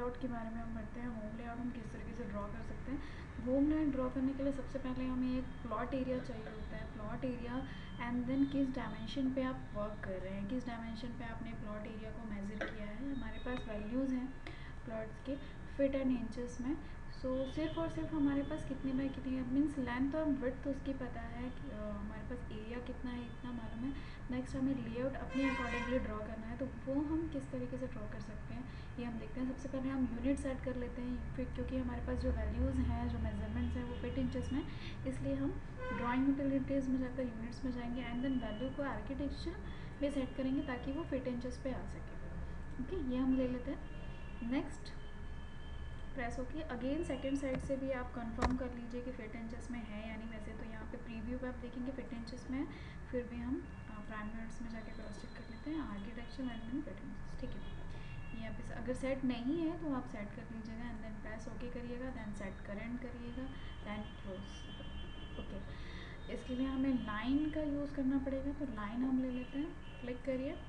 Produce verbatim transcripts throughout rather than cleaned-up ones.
Layout के बारे में हम करते हैं। होम लेआउट हम किस तरीके से ड्रॉ कर सकते हैं। होम लेआउट ड्रॉ करने के लिए सबसे पहले हमें एक प्लॉट एरिया चाहिए होता है। प्लॉट एरिया एंड देन किस डायमेंशन पे आप वर्क कर रहे हैं, किस डायमेंशन पे आपने प्लॉट एरिया को मेज़र किया है। हमारे पास वैल्यूज़ हैं प्लॉट्स के फिट एंड इंचेस में। सो so, सिर्फ और सिर्फ हमारे पास कितने बाई कितनी है मीन्स लेंथ और विड्थ तो उसकी पता है कि uh, हमारे पास एरिया कितना है इतना मालूम है। नेक्स्ट हमें लेआउट अपने अकॉर्डिंगली ड्रॉ करना है, तो वो हम किस तरीके से ड्रॉ कर सकते हैं ये हम देखते हैं। सबसे पहले हम यूनिट सेट कर लेते हैं फिर, क्योंकि हमारे पास जो वैल्यूज़ हैं जो मेजरमेंट्स हैं वो फिट इंचेस में, इसलिए हम ड्राइंग यूटिलिटीज़ में जाकर यूनिट्स में जाएंगे एंड देन वैल्यू को आर्किटेक्चर में सेट करेंगे ताकि वो फिट इंचेस पे आ सके। ओके, ये हम ले लेते हैं। नेक्स्ट प्रेस होके अगेन सेकंड साइड से भी आप कंफर्म कर लीजिए कि फिट इंचेस में है यानी। वैसे तो यहाँ पे प्रीव्यू पे आप देखेंगे फिट इंचेस में, फिर भी हम प्राइम यूनिट्स में जाके क्रॉस चेक कर लेते हैं आर्किटेक्चर एंड फिट इंचेस। ठीक है, यहाँ पे अगर सेट नहीं है तो आप सेट कर लीजिएगा एंड देन प्रेस ओके करिएगा, देन सेट करेंट करिएगा, देन क्लोज। ओके, इसके लिए हमें लाइन का यूज़ करना पड़ेगा, तो लाइन हम ले लेते हैं। क्लिक करिए।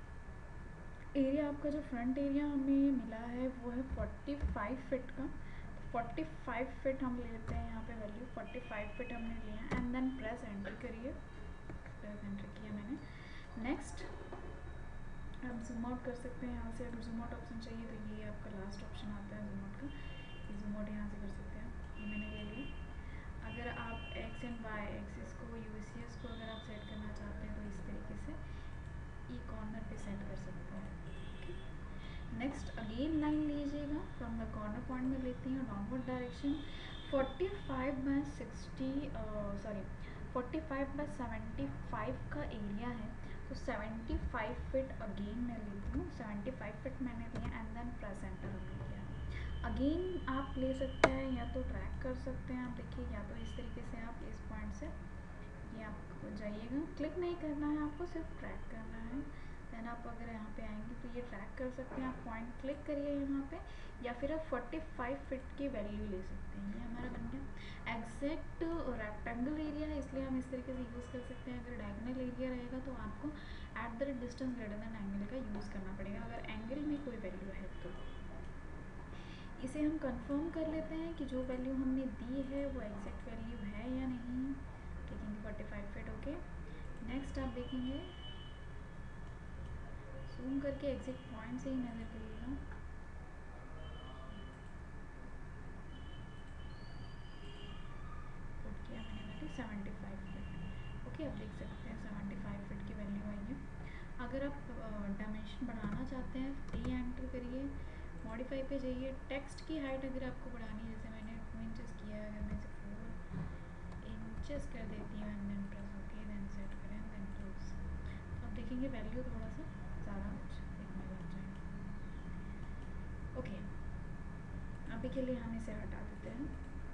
एरिया आपका जो फ्रंट एरिया हमें मिला है वो है पैंतालीस फिट का, तो पैंतालीस फिट हम ले लेते हैं यहाँ पे वैल्यू। पैंतालीस फिट हमने लिया एंड देन प्रेस एंटर करिए। प्रेस एंटर किया मैंने। नेक्स्ट हम जूम आउट कर सकते हैं यहाँ से। अगर जूम आउट ऑप्शन चाहिए तो ये आपका लास्ट ऑप्शन आता है जूम आउट का, ये जूम आउट यहाँ से कर सकते हैं। ये मैंने ले लिया। अगर आप एक्स एंड वाई एक्सिस को यू सी एस को अगर आप सेट करना चाहते हैं तो इस तरीके से ई कॉर्नर पे सेट कर सकते हैं। नेक्स्ट अगेन लाइन लीजिएगा, फ्रॉम द कॉर्नर पॉइंट में लेती हैं डाउनवर्ड डायरेक्शन। पैंतालीस बाय साठ सॉरी पैंतालीस बाय पचहत्तर का एरिया है, तो पचहत्तर फिट अगेन मैं लेती हूँ। पचहत्तर फिट मैंने लिया एंड देन प्रेस एंटर हमने किया। अगेन आप ले सकते हैं या तो ट्रैक कर सकते हैं, आप देखिए, या तो इस तरीके से आप इस पॉइंट से ये आपको जाइएगा। क्लिक नहीं करना है आपको, सिर्फ ट्रैक करना है। देन आप अगर यहाँ पे आएंगे तो ये ट्रैक कर सकते हैं। आप पॉइंट क्लिक करिए यहाँ पे, या फिर आप पैंतालीस फिट की वैल्यू ले सकते हैं। ये हमारा बन गया। एग्जैक्ट रेक्टेंगल एरिया है इसलिए हम इस तरीके से यूज़ कर सकते हैं। अगर डायगोनल एरिया रहेगा तो आपको at the distance greater than angle का यूज़ करना पड़ेगा, अगर एंगल में कोई वैल्यू है तो। इसे हम कंफर्म कर लेते हैं कि जो वैल्यू हमने दी है वो एग्जैक्ट वैल्यू है या नहीं। देखेंगे पैंतालीस फिट। ओके, नेक्स्ट आप देखेंगे जूम करके एग्जैक्ट पॉइंट से ही मेजर करिएगा। पुट किया मैंने वैल्यू पचहत्तर फिट। ओके, आप देख सकते हैं पचहत्तर फिट की वैल्यू आई है। अगर आप डायमेंशन बढ़ाना चाहते हैं डी एंटर करिए, मॉडिफाई पे जाइए। टेक्स्ट की हाइट अगर आपको बढ़ानी है, जैसे मैंने टू इंचेस किया है, अगर मैं इसे फोर इंचेस कर देती हूँ and then press okay, then set करें, देन क्लोज। तो आप देखेंगे वैल्यू थोड़ा सा ज़्यादा दिखने लग जाएगी। ओके, अभी के लिए हम इसे हटा देते हैं।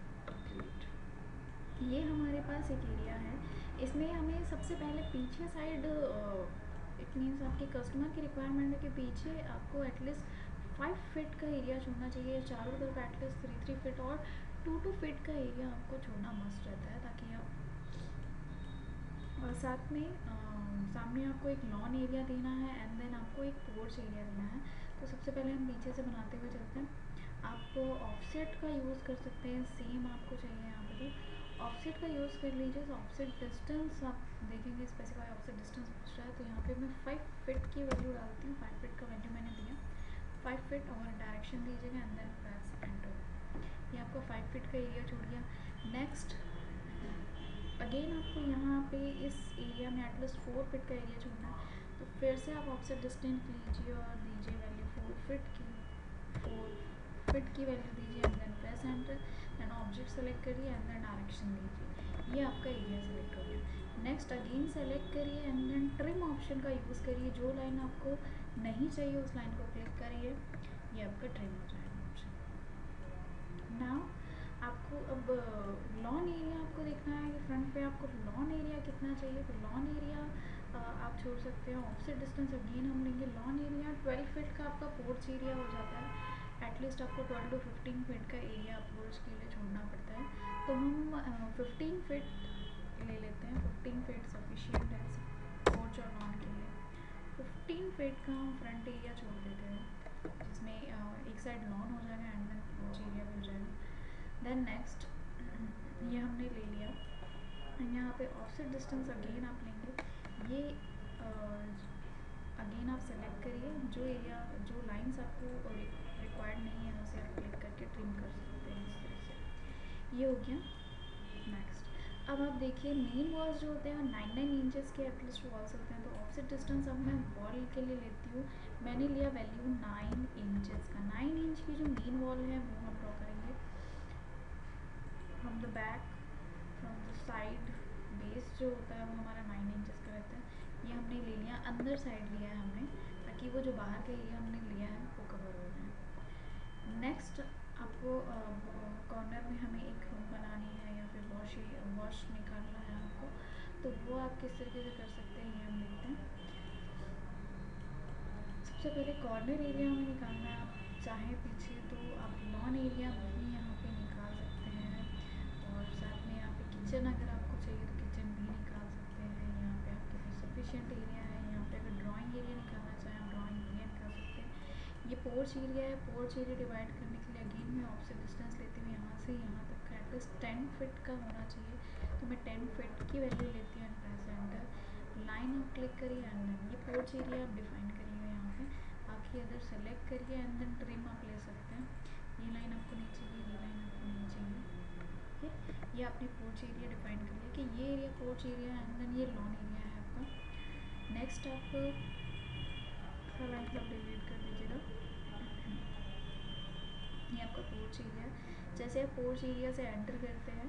ये हमारे पास एक एरिया है, इसमें हमें सबसे पहले पीछे साइड इट मीन्स आपके कस्टमर की रिक्वायरमेंट है कि पीछे आपको एटलीस्ट फाइव फिट का एरिया छोड़ना चाहिए, चारों तरफ एटलीस्ट थ्री थ्री फिट और टू टू फिट का एरिया आपको छोड़ना मस्ट रहता है, ताकि आप और साथ में आ, सामने आपको एक लॉन एरिया देना है एंड देन आपको एक पोर्च एरिया देना है। तो सबसे पहले हम पीछे से बनाते हुए चलते हैं। आप ऑफसेट का यूज़ कर सकते हैं, सेम आपको चाहिए यहाँ पे तो ऑफसेट का यूज़ कर लीजिए। ऑफसेट डिस्टेंस आप देखेंगे स्पेसिफाई ऑफसेट डिस्टेंस पूछ रहा है, तो यहाँ पे मैं फाइव फिट की वैल्यू डालती हूँ। फाइव फिट का वैल्यू मैंने दिया, फाइव फिट और डायरेक्शन दीजिएगा एंड देन प्रेस एंटर। ये आपको फाइव फिट का एरिया छोड़ गया। नेक्स्ट अगेन आपको यहाँ पे इस एरिया में एटलीस्ट फोर फिट का एरिया छोड़ना है, तो फिर से आप ऑफसेट डिस्टेंस लीजिए और दीजिए वैल्यू फोर फिट की। फोर फिट की वैल्यू दीजिए and then press enter, then object select करिए एंड देन डायरेक्शन दीजिए। ये आपका एरिया सेलेक्ट हो गया। नेक्स्ट अगेन सेलेक्ट करिए एंड देन ट्रिम ऑप्शन का यूज़ करिए। जो लाइन आपको नहीं चाहिए उस लाइन को क्लिक करिए, ये आपका ट्रिम हो जाएगा ऑप्शन। नाउ आपको अब लॉन एरिया आपको देखना है कि फ्रंट पे आपको लॉन एरिया कितना चाहिए, तो लॉन एरिया आप छोड़ सकते हैं। ऑफसेट डिस्टेंस अगेन हम लेंगे। लॉन एरिया ट्वेल्व फिट का आपका पोर्च एरिया हो जाता है। एटलीस्ट आपको ट्वेल्व टू फिफ्टीन फिट का एरिया पोर्च के लिए छोड़ना पड़ता है, तो हम फिफ्टीन फिट ले लेते हैं। फिफ्टीन फिट सफिशिएंट है पोर्च और लॉन के लिए। फिफ्टीन फिट का हम फ्रंट एरिया छोड़ देते हैं। जिसमें एक साइड लॉन हो जाएगा एंड देन पोर्च एरिया भी हो जाएगा। देन नेक्स्ट ये हमने ले लिया, यहाँ पे ऑफसेट डिस्टेंस अगेन आप लेंगे, ये अगेन आप सेलेक्ट करिए जो एरिया जो लाइंस आपको रिक्वायर्ड नहीं है उसे आप क्लिक करके ट्रिम कर सकते हैं इस तरह से। ये हो गया। नेक्स्ट अब आप देखिए मेन वॉल्स जो होते हैं नाइन नाइन इंचेस के एटलीस्ट वॉल्स होते हैं, तो ऑफसेट डिस्टेंस अब मैं वॉल के लिए लेती हूँ, मैंने लिया वैल्यू नाइन इंचेस का। नाइन इंच की जो मेन वॉल है वो हम ड्रॉ करेंगे from the back, from the side, base जो होता है वो हमारा नाइन इंचेस का रहता है। ये हमने ले लिया, अंदर साइड लिया है हमने ताकि वो जो बाहर का एरिया हमने लिया है वो कवर हो जाए। नेक्स्ट आपको कॉर्नर में हमें एक रूम बनानी है या फिर वॉश वॉश निकालना है आपको, तो वो आप किस तरीके से कर सकते हैं ये हम देखते हैं। सबसे पहले कॉर्नर एरिया हमें निकालना है, आप चाहें पीछे तो आप लॉन एरिया भी यहाँ पे निकाल सकते हैं, और साथ में यहाँ पे किचन अगर आपको चाहिए तो किचन भी निकाल सकते हैं। यहाँ पे आपके पास सफिशिएंट एरिया है, यहाँ पे अगर ड्राइंग एरिया निकालना चाहें आप ड्राइंग एरिया निकाल सकते हैं। ये पोर्च एरिया है, पोर्च एरिया डिवाइड करने के लिए अगेन मैं ऑफसेट डिस्टेंस लेती हूँ, यहाँ से यहाँ तक का एटलीस्ट टेन फिट का होना चाहिए, तो मैं टेन फिट की वैल्यू लेती हूँ एंड प्रेस एंटर। लाइन आप क्लिक करिए एंड देन ये पोर्च एरिया आप डिफाइन करिए यहाँ पे, बाकी अदर सेलेक्ट करिए एंड देन ट्रिम आप ले सकते हैं। ये लाइन आपको नहीं चाहिए, ये लाइन आपको नहीं चाहिए, ठीक है। ये आपने पोर्च एरिया डिफाइन कर लिया कि ये area porch area and then ये लॉन एरिया है आपका। नेक्स्ट आप थोड़ा लाइन क्लब डिलीट कर दीजिएगा, ये आपका पोर्च एरिया है। जैसे आप पोर्च एरिया से एंटर करते हैं,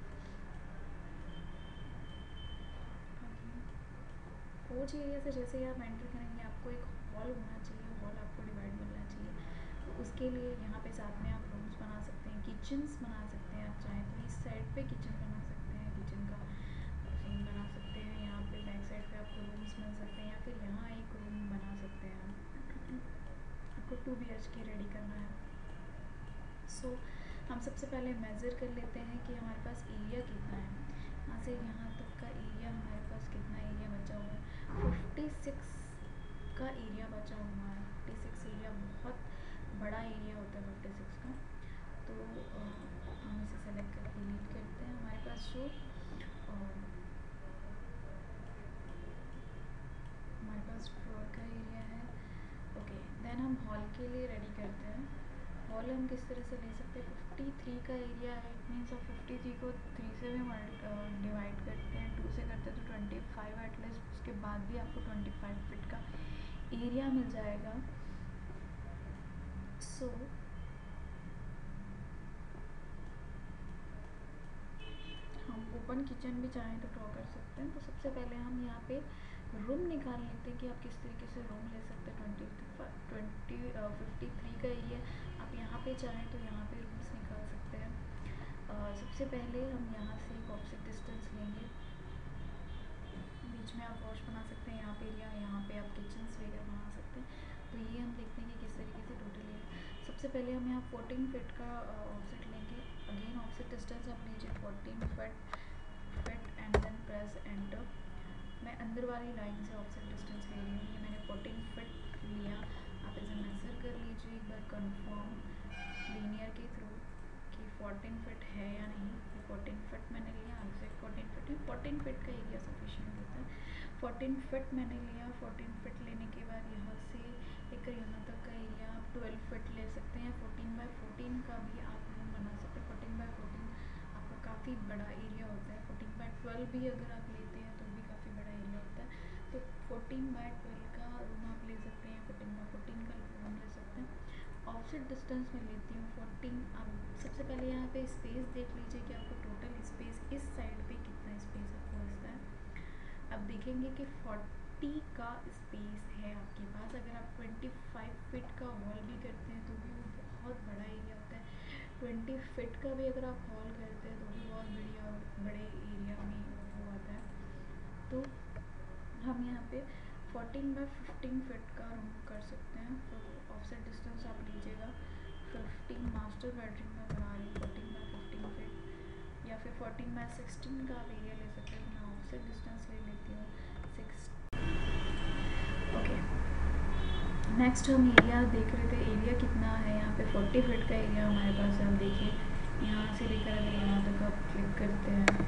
पोर्च एरिया से जैसे ही आप एंटर करेंगे आपको एक हॉल होना चाहिए, हॉल आपको डिवाइड मिलना चाहिए। उसके लिए यहाँ पे साथ में आप रूम्स बना सकते हैं, किचन्स बना सकते हैं, आप चाहें तो इस साइड पे किचन बना सकते हैं, किचन का सीन बना सकते हैं। यहाँ पे बैक साइड पे आपको रूम्स मिल सकते हैं, या फिर यहाँ एक रूम बना सकते हैं। आपको two B H K ready करना है। सो so, हम सबसे पहले मेज़र कर लेते हैं कि हमारे पास एरिया कितना है, यहाँ से यहाँ तक का एरिया हमारे पास कितना एरिया बचा हुआ है। फिफ्टी सिक्स का एरिया बचा हुआ है। फिफ्टी सिक्स एरिया बहुत बड़ा एरिया होता है फिफ्टी सिक्स का, तो आ, हम इसे सेलेक्ट करके डिलीट करते हैं। हमारे पास जो हमारे पास फ्लोर का एरिया है, ओके। देन हम हॉल के लिए रेडी करते हैं। हॉल हम किस तरह से ले सकते हैं, फिफ्टी थ्री का एरिया है, इट मीन्स आप फिफ्टी थ्री को थ्री से भी डिवाइड करते हैं, टू से करते हैं तो ट्वेंटी फाइव एटलीस्ट, उसके बाद भी आपको ट्वेंटी फाइव फिट का एरिया मिल जाएगा। सो so, हम ओपन किचन भी चाहें तो ड्रॉ कर सकते हैं। तो सबसे पहले हम यहाँ पे रूम निकाल लेते हैं कि आप किस तरीके से रूम ले सकते हैं। ट्वेंटी ट्वेंटी फिफ्टी थ्री का एरिया, आप यहाँ पे चाहें तो यहाँ पे रूम्स निकाल सकते हैं। uh, सबसे पहले हम यहाँ से एक ऑफसेट डिस्टेंस लेंगे, बीच में आप वॉश बना सकते हैं, यहाँ पे एरिया, यहाँ पे आप किचन्स वगैरह बना सकते हैं। तो ये हम देखते हैं कि किस तरीके से टोटल है। सबसे पहले हम यहाँ फोर्टीन फिट का ऑफसेट लेंगे, अगेन ऑफसेट डिस्टेंस आप लीजिए fourteen feet feet and then press enter. मैं अंदर वाली लाइन से ऑफसेट डिस्टेंस ले रही हूँ, ये मैंने फोर्टीन फिट लिया। आप इसे मेजर कर लीजिए एक बार कन्फर्म लीनियर के थ्रू कि फोर्टीन फिट है या नहीं। ये फोर्टीन फिट मैंने लिया, एग्जैक्ट फोर्टीन फिट है, फोर्टीन फिट का एरिया सफिशिएंट होता है। फोर्टीन फिट मैंने लिया, फोर्टीन फिट लेने के बाद यहाँ से लेकर यहाँ तक का एरिया आप ट्वेल्व फिट ले सकते हैं। फोर्टीन बाई फोर्टीन का भी आप रूम बना सकते हैं। फोर्टीन बाई फोर्टीन आपका काफ़ी बड़ा एरिया होता है, फोर्टीन बाई ट्वेल्व भी अगर आप लेते हैं तो भी काफ़ी बड़ा एरिया होता है। तो फोर्टीन बाई ट्वेल्व का रूम आप ले सकते हैं, फोर्टीन बाई फोर्टीन का रूम ले सकते हैं। ऑफसेट डिस्टेंस में लेती हूँ फोर्टीन। अब सबसे पहले यहाँ पे स्पेस देख लीजिए कि आपको टोटल स्पेस इस साइड पे कितना स्पेस आपको बचता है। अब देखेंगे कि फोर्टी का स्पेस है आपके पास, अगर आप ट्वेंटी फाइव फिट का वॉल भी करते हैं तो भी वो बहुत बड़ा एरिया होता है। ट्वेंटी फिट का भी अगर आप वॉल करते हैं तो भी बहुत बढ़िया बड़े एरिया में वो आता है। तो हम यहाँ पे फोर्टीन बाई फिफ्टीन फिट का रूम कर सकते हैं। फिर ऑफसेट डिस्टेंस आप लीजिएगा फिफ्टीन, मास्टर बेडरूम में बना रही हूँ फोर्टीन बाई फिफ्टीन फिट, या फिर फोर्टीन बाई सिक्सटीन का आप एरिया ले सकते हैं। मैं ऑफसेट डिस्टेंस ले लेती हूँ सिक्स, ओके। नेक्स्ट हम एरिया देख रहे थे, एरिया कितना है यहाँ पे फोर्टी फीट का एरिया हमारे पास है। आप देखिए यहाँ से लेकर अगर यहाँ तक आप क्लिक करते हैं,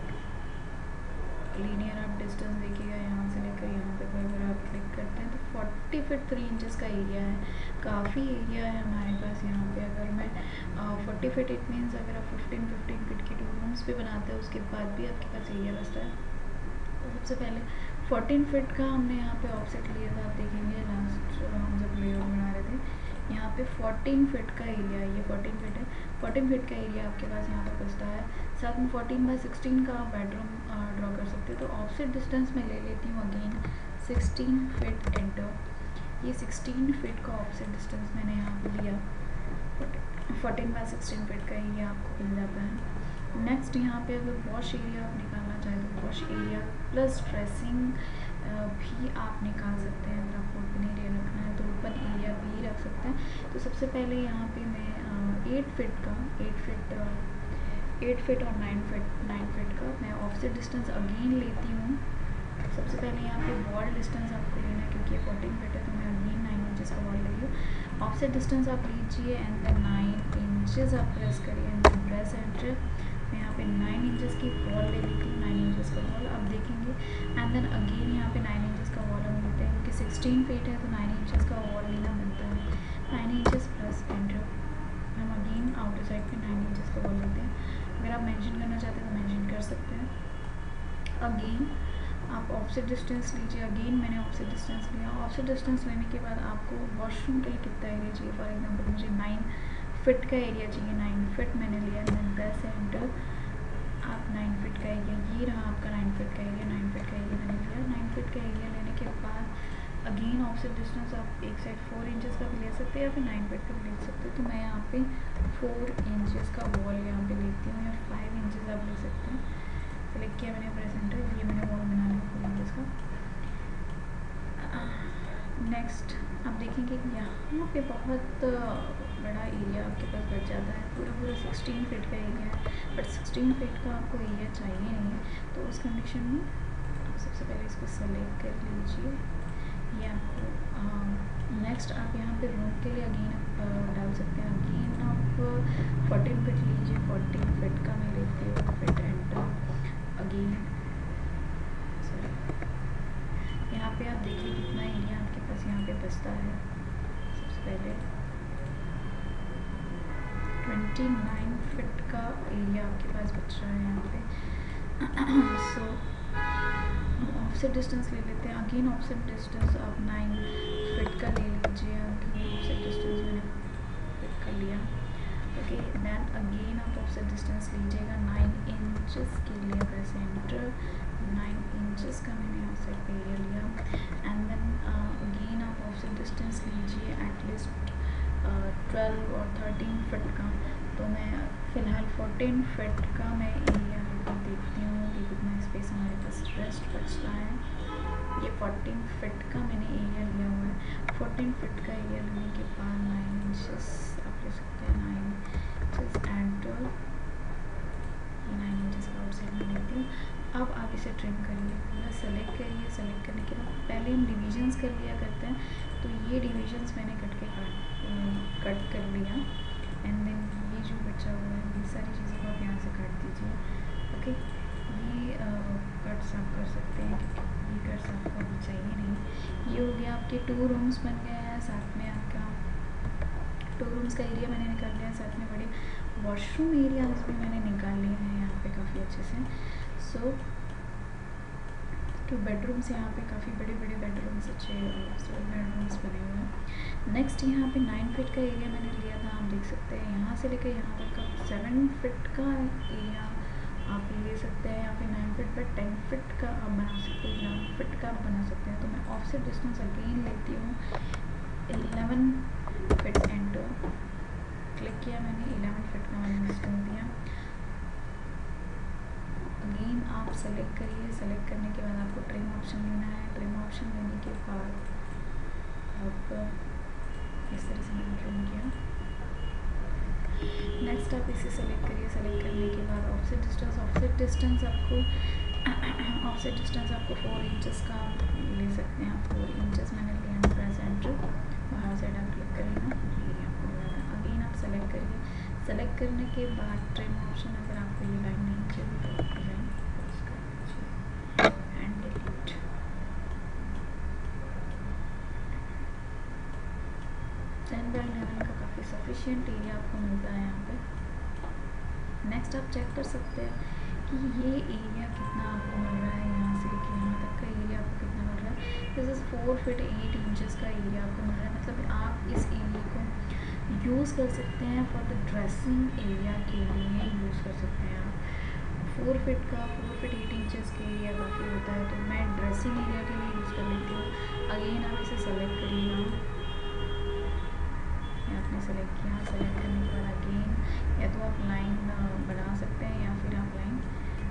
लीनियर आप डिस्टेंस देखिएगा यहाँ से लेकर यहाँ तक अगर आप क्लिक करते हैं तो फोर्टी फीट थ्री इंचेस का एरिया है। काफ़ी एरिया है हमारे पास यहाँ पे। अगर मैं फोर्टी फीट इट मीन्स अगर आप फिफ्टीन फिफ्टीन फीट के टू रूम्स पे बनाते हैं उसके बाद भी आपके पास एरिया बचता है। तो सबसे पहले फोर्टीन फीट का हमने यहाँ पे ऑफसेट लिया था। आप देखेंगे लास्ट हम जब लेआउट बना रहे थे यहाँ पे फोर्टीन फीट का एरिया है, ये फोर्टीन फीट है। फोर्टीन फीट का एरिया आपके पास यहाँ पर बचता है। साथ में फोर्टीन बाई सिक्सटीन का बेडरूम ड्रॉ कर सकते हो। तो ऑफसेट डिस्टेंस मैं ले लेती हूँ अगेन सिक्सटीन फीट एंटर। ये सिक्सटीन फीट का ऑफसेट डिस्टेंस मैंने यहाँ पे लिया। फोर्टीन बाई सिक्सटीन फीट का एरिया आपको मिल जाता है। नेक्स्ट यहाँ पे अगर वॉश एरिया आप निकालना चाहें तो वॉश एरिया प्लस ड्रेसिंग भी आप निकाल सकते हैं। अगर आपको ओपन एरिया रखना है तो ओपन एरिया भी रख सकते हैं। तो सबसे पहले यहाँ पे मैं एट फिट का एट फिट एट फिट और नाइन फिट नाइन फिट का मैं ऑफसेट डिस्टेंस अगेन लेती हूँ। सबसे पहले यहाँ पे वॉल डिस्टेंस आपको लेना है क्योंकि ये फोर्टीन फिट है तो मैं अगेन नाइन इंचेस का वॉल ले रही हूँ। ऑफसेट डिस्टेंस आप लीजिए एंड देन नाइन इंचेस आप प्रेस करिए एंड देन प्रेस एंटर। मैं यहाँ पे नाइन इंचेस की वॉल ले लेती हूँ, नाइन इंचेस का वॉल आप देखेंगे एंड देन अगेन यहाँ पे नाइन इंचेस का वॉल हम लेते हैं क्योंकि सिक्सटीन फीट है तो नाइन इंचेस का वॉल लेना बनता है। Nine inches plus enter. हम अगेन आउटर साइड पे नाइन इंचेस का वॉल लेते हैं। अगर आप मेंशन करना चाहते हैं तो मेंशन कर सकते हैं। अगेन आप ऑफसेट डिस्टेंस लीजिए। अगेन मैंने ऑफसेट डिस्टेंस लिया। ऑफसेट डिस्टेंस लेने के बाद आपको वॉशरूम के लिए कितना एरिया चाहिए। फॉर एग्जांपल मुझे नाइन फिट का एरिया चाहिए, नाइन फिट मैंने लिया एंड प्रेस एंटर। आप नाइन फिट का एरिया, ये रहा आपका नाइन फिट का एरिया। नाइन फिट का एरिया मैंने लिया। नाइन फिट का एरिया लेने के बाद अगेन ऑफसेट डिस्टेंस आप एक साइड फोर इंचेस का भी ले सकते हैं या फिर नाइन फिट का भी ले सकते हो। तो मैं यहाँ पे फोर इंचेस का वॉल यहाँ पे लेती हूँ या फाइव इंचेस आप ले सकते हैं। सेलेक्ट किया मैंने प्रेस एंटर। ये मैंने वॉल बना लिया फोर इंचेस का। नेक्स्ट आप देखेंगे यहाँ पे बहुत बड़ा एरिया आपके पास बच जाता है। पूरा पूरा सिक्सटीन फीट का एरिया है बट सिक्सटीन फीट का आपको एरिया चाहिए नहीं है। तो उस कंडीशन में आप सबसे पहले इसको सेलेक्ट कर लीजिए। ये आपको नेक्स्ट आप यहाँ पे रूम के लिए अगेन डाल सकते हैं। अगेन आप फोर्टीन फीट लीजिए। फोर्टीन फीट का मैं लेती हूँ। Fit enter. अगेन सॉरी यहाँ पे आप देखिए कितना एरिया आपके पास यहाँ पे बचता है। सबसे पहले ट्वेंटी नाइन फिट का एरिया आपके पास बच रहा है यहाँ पे। सो ऑफसेट डिस्टेंस ले लेते हैं। अगेन ऑफसेट डिस्टेंस आप नाइन फिट का ले लीजिए। अगेन ऑफसेट डिस्टेंस मैंने फिट कर लिया। ओके दैन अगेन आप ऑफसेट डिस्टेंस लीजिएगा नाइन इंचेस के लिए। Press enter. नाइन इंचेस का मैंने ऑफसेट पे एरिया लिया एंड देन अगेन आप ऑफसेट डिस्टेंस लीजिए एटलीस्ट ट्वेल्व और थर्टीन फिट का। तो मैं फ़िलहाल फोर्टीन फिट का मैं एरिया देखती हूँ कि कितना स्पेस हमारे पास रेस्ट बचता है। ये फोर्टीन फिट का मैंने एरिया लिया हुआ है। फोर्टीन फिट का एरिया लेने के बाद नाइन इंचेस आप ले सकते हैं। Nine inches enter. ये नाइन इंचेस का आउटसाइड में लेती हूँ। अब आप इसे ट्रिम करिए, पूरा सेलेक्ट करिए। सेलेक्ट करने के बाद पहले हम डिविजन्स कर लिया करते हैं तो ये डिविजन्स मैंने कट के काट कट कर लिया एंड देन ये जो बचा हुआ है ये सारी चीज़ों को आप यहाँ से काट दीजिए। ओके ये कट्स आप कर सकते हैं क्योंकि ये कट्स आपको अभी चाहिए नहीं। ये हो गया आपके टू रूम्स बन गए हैं। साथ में आपका टू रूम्स का एरिया मैंने निकाल लिया। साथ में बड़े वॉशरूम एरियाज भी मैंने निकाल लिए हैं यहाँ पे काफ़ी अच्छे से। सो so, टू बेडरूम्स यहाँ पे काफ़ी बड़े बड़े बेडरूम्स अच्छे बेडरूम्स बने हुए हैं। नेक्स्ट यहाँ पे नाइन फिट का एरिया मैंने लिया था। आप देख सकते हैं यहाँ से लेकर यहाँ तक का सेवन फिट का एरिया आप ले सकते हैं। यहाँ पे नाइन फिट पर टेन फिट का आप बना सकते हैं, इलेवन फिट का आप बना सकते हैं। तो मैं ऑफसेट डिस्टेंस अगेन लेती हूँ इलेवन फिट एंटर। क्लिक किया मैंने, इलेवन फिट का मैंने डिस्टेंस दिया। अगेन आप सेलेक्ट करिए। सेलेक्ट करने के बाद आपको ट्रिम ऑप्शन लेना है। ट्रिम ऑप्शन लेने के बाद आप इस तरह से मैंने ट्रिम किया। नेक्स्ट आप इसे सेलेक्ट करिए। सेलेक्ट करने के बाद ऑफसेट डिस्टेंस ऑफसेट डिस्टेंस आपको ऑफसेट डिस्टेंस आपको फोर इंचेस का ले सकते हैं। फोर इंचेस मैंने लिया। Press enter. बाहर सेलेक्ट करने के बाद ट्रिम ऑप्शन, अगर आपको ये लाइन नहीं चाहिए तो आप लाइन क्रॉस कर लीजिए and delete. Ten by eleven का काफ़ी सफिशिएंट एरिया आपको मिलता है यहाँ पे। नेक्स्ट आप चेक कर सकते हैं कि ये एरिया कितना आपको मिल रहा है, यहाँ से लेके यहाँ तक का एरिया आपको कितना मिल रहा है। This is four feet eight inches का एरिया आपको मिल रहा है। मतलब आप इस एरिया को यूज़ कर सकते हैं फॉर द ड्रेसिंग एरिया के लिए यूज़ कर सकते हैं आप। फोर फिट का फोर फिट एट इंचज़ के एरिया काफ़ी होता है, तो मैं ड्रेसिंग एरिया के लिए यूज़ कर लेती हूँ। अगेन आप इसे सेलेक्ट करिएगा, आपने सेलेक्ट किया, सेलेक्ट करने के बाद अगेन या तो आप लाइन बना सकते हैं या फिर आप लाइन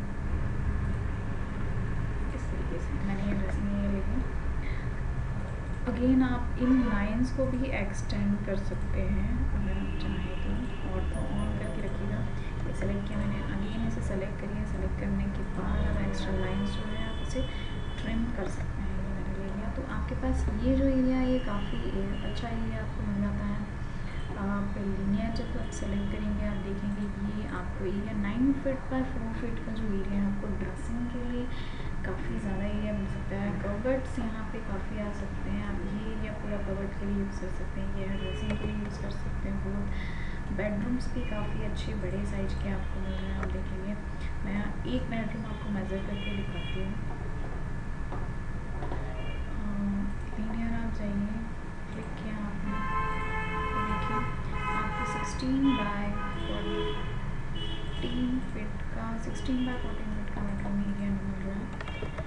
इस तरीके से, मैंने ये ड्रेसिंग एरिया लेकिन अगेन आप इन लाइंस को भी एक्सटेंड कर सकते हैं अगर आप चाहें तो, और तो ऑन करके रखिएगा। ये सेलेक्ट किया मैंने, अगेन इसे सेलेक्ट करिए, सेलेक्ट करने के बाद अब एक्स्ट्रा लाइंस जो है आप इसे ट्रिम कर सकते हैं। ये मैंने ले लिया, तो आपके पास ये जो एरिया है ये काफ़ी अच्छा एरिया आपको मिल जाता है। आप लीनियर जब आप सेलेक्ट करेंगे आप देखेंगे ये आपको area nine feet by four feet का जो एरिया है आपको ड्रेसिंग के लिए काफ़ी ज़्यादा एरिया मिल सकता है। कवर्ड्स यहाँ पे काफ़ी आ सकते हैं, आप ये एरिया पूरा कवर्ड के लिए यूज़ कर सकते हैं, ये ड्रेसिंग के लिए यूज़ कर सकते हैं। बहुत बेडरूम्स भी काफ़ी अच्छे बड़े साइज के आपको मिल रहे हैं। आप देखेंगे, मैं एक बेडरूम आपको मेज़र करके दिखाती हूँ। लीनियर आप जाइए, क्लिक किया आपने, देखिए आपको सिक्सटीन बाय फोर्टीन फिट का सिक्सटीन बाय फोर्टीन फिट का बेडरूम एरिया मिल रहा है।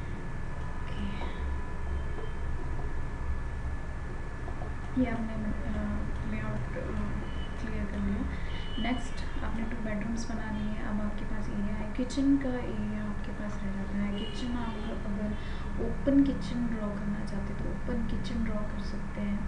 ये आपने लेआउट क्लियर कर लिया। नेक्स्ट आपने टू बेडरूम्स बना लिए, अब आपके पास एरिया है किचन का एरिया आपके पास रह जाता है। किचन आप अगर ओपन किचन ड्रॉ करना चाहते तो ओपन किचन ड्रॉ कर सकते हैं।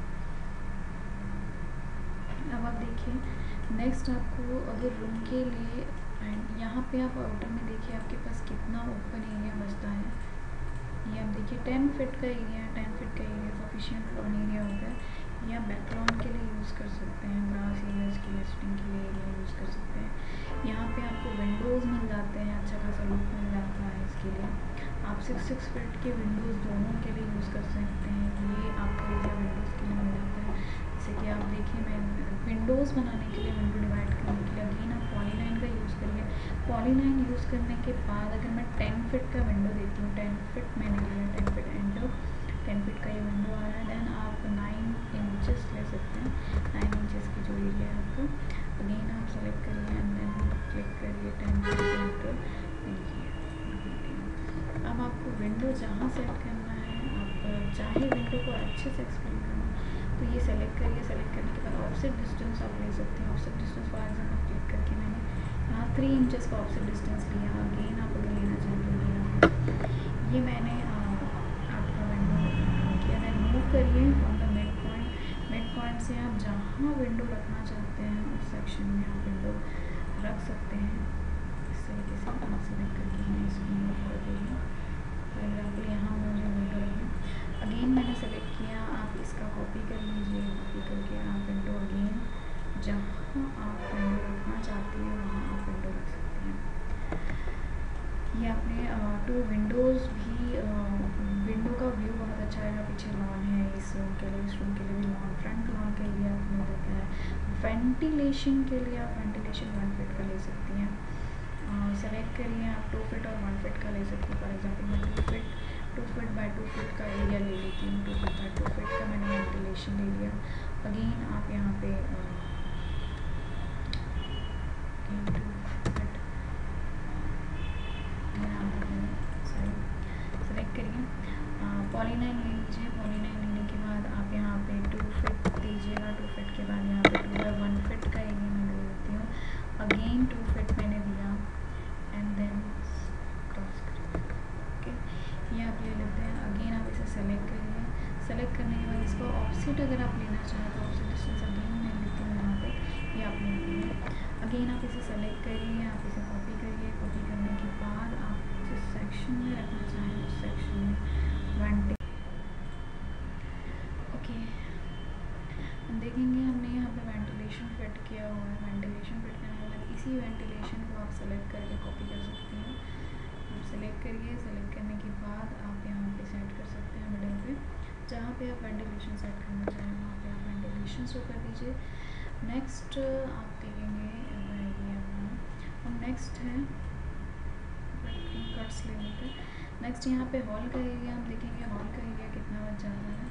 अब आप देखिए नेक्स्ट आपको अगर रूम के लिए, एंड यहाँ पे आप आउटर में देखिए आपके पास कितना ओपन एरिया बचता है। ये आप देखिए टेन फिट का एरिया है, टेन फिट का एरिया सफिशिएंट लॉन एरिया होता है। ये आप बैकग्राउंड के लिए यूज़ कर सकते हैं, ग्रास एरियाज के लिए, सिटिंग के लिए एरिया यूज़ कर सकते हैं। यहाँ पे आपको विंडोज़ मिल जाते हैं, अच्छा खासा लुक मिल जाता है। इसके लिए आप सिक्स सिक्स फिट के विंडोज़ दोनों के लिए यूज़ कर सकते हैं। ये आपको एरिया विंडोज़ के लिए मिल जाता है। जैसे कि आप देखिए मैं विंडोज़ बनाने के लिए, विंडो डिवाइड करने के लिए अगेन आप पॉलीलाइन का यूज़ करिए। पॉलीलाइन यूज़ करने के बाद अगर मैं टेन फिट का विंडो देती हूँ, टेन फिट मैंने लिया, ten feet enter, ten feet का ये विंडो आ रहा है, देन आप नाइन इंचेस ले सकते हैं। नाइन इंचेस की जो एरिया है आपका, अगेन आप सेलेक्ट करिए एंड देन क्लिक करिए टेन फिट एंटर। अब आपको विंडो जहाँ सेट करना है, आप चाहे विंडो को अच्छे से एक्सप्लेन करना तो ये सेलेक्ट करिए। सेलेक्ट करने के बाद ऑफसेट डिस्टेंस आप ले सकते हैं। Offset distance for example click करके मैंने यहाँ थ्री इंचेस का ऑफसेट डिस्टेंस लिया। अगेन आप अगर लेना चाहेंगे ये मैंने आपका विंडो किया, देन मूव करिए on the mid point. Mid point से आप जहाँ विंडो रखना चाहते हैं उस सेक्शन में आप विंडो रख सकते हैं। इस तरीके से आप सेलेक्ट करके मैं इसको मूव कर दूँगी। फॉर एग्जाम्पल यहाँ मुझे विंडो रखना, अगेन मैंने सेलेक्ट किया, आप इसका कॉपी कर लीजिए। कॉपी करके आप विंडो अगेन जहाँ आप विंडो रखना चाहते हैं वहाँ आप विंडो रख सकते हैं। ये आपने टू विंडोज़ भी, विंडो का व्यू बहुत अच्छा है। पीछे लॉन है, इस रूम के लिए, इस रूम के लिए भी लॉन, फ्रंट लॉन के लिए आपने देता है। वेंटिलेशन के लिए आप वेंटिलेशन वन फिट का ले सकती हैं। सेलेक्ट करिए, आप टू फिट और वन फिट का ले सकते हैं। फॉर एग्जांपल मैं two feet two feet by two feet का एरिया ले लेती हूँ। Two feet by two feet का मैंने वेंटिलेशन ले लिया। अगेन आप यहाँ पे सॉरी सेलेक्ट करिए, पॉलीलाइन ले लीजिए। पॉलीलाइन लेने के बाद आप यहाँ पे टू फिट दीजिएगा। टू फिट के बाद यहाँ पे टू बाय वन फिट का एरिया मैं ले लेती हूँ। अगेन टू फिट मैंने दिया एंड देन क्रॉस करिए। ओके, ये आप ले लेते हैं। अगेन आप इसे सेलेक्ट करिए। सेलेक्ट करने के बाद इसको ऑफसेट अगर आप लेना चाहें तो ऑफसेट डिस्टेंस अगेन मैं लेती हूँ यहाँ पे, ये आप ले लीजिए। अगेन आप इसे सेलेक्ट करिए, आप इसे कॉपी करिए। कॉपी करने के बाद आप जिस सेक्शन में रखना चाहें उस सेक्शन में वेंटे ओके हम देखेंगे। हमने यहाँ पे वेंटिलेशन फिट किया हुआ है। वेंटिलेशन फिट करने के बाद इसी वेंटिलेशन को आप सेलेक्ट करके कॉपी कर सकते हैं। आप सेलेक्ट करिए, सेलेक्ट करने के बाद आप यहाँ पे सेट कर सकते हैं मिडिल पे, जहाँ पे आप वेंटिलेशन सेट करना चाहें वहाँ पे आप वेंटिलेशन शो कर दीजिए। नेक्स्ट आप देखेंगे ये अपना, हम नेक्स्ट है कट्स ले लेते हैं। नेक्स्ट यहाँ पे हॉल का एरिया हम देखेंगे, हॉल का एरिया कितना बच जाता है।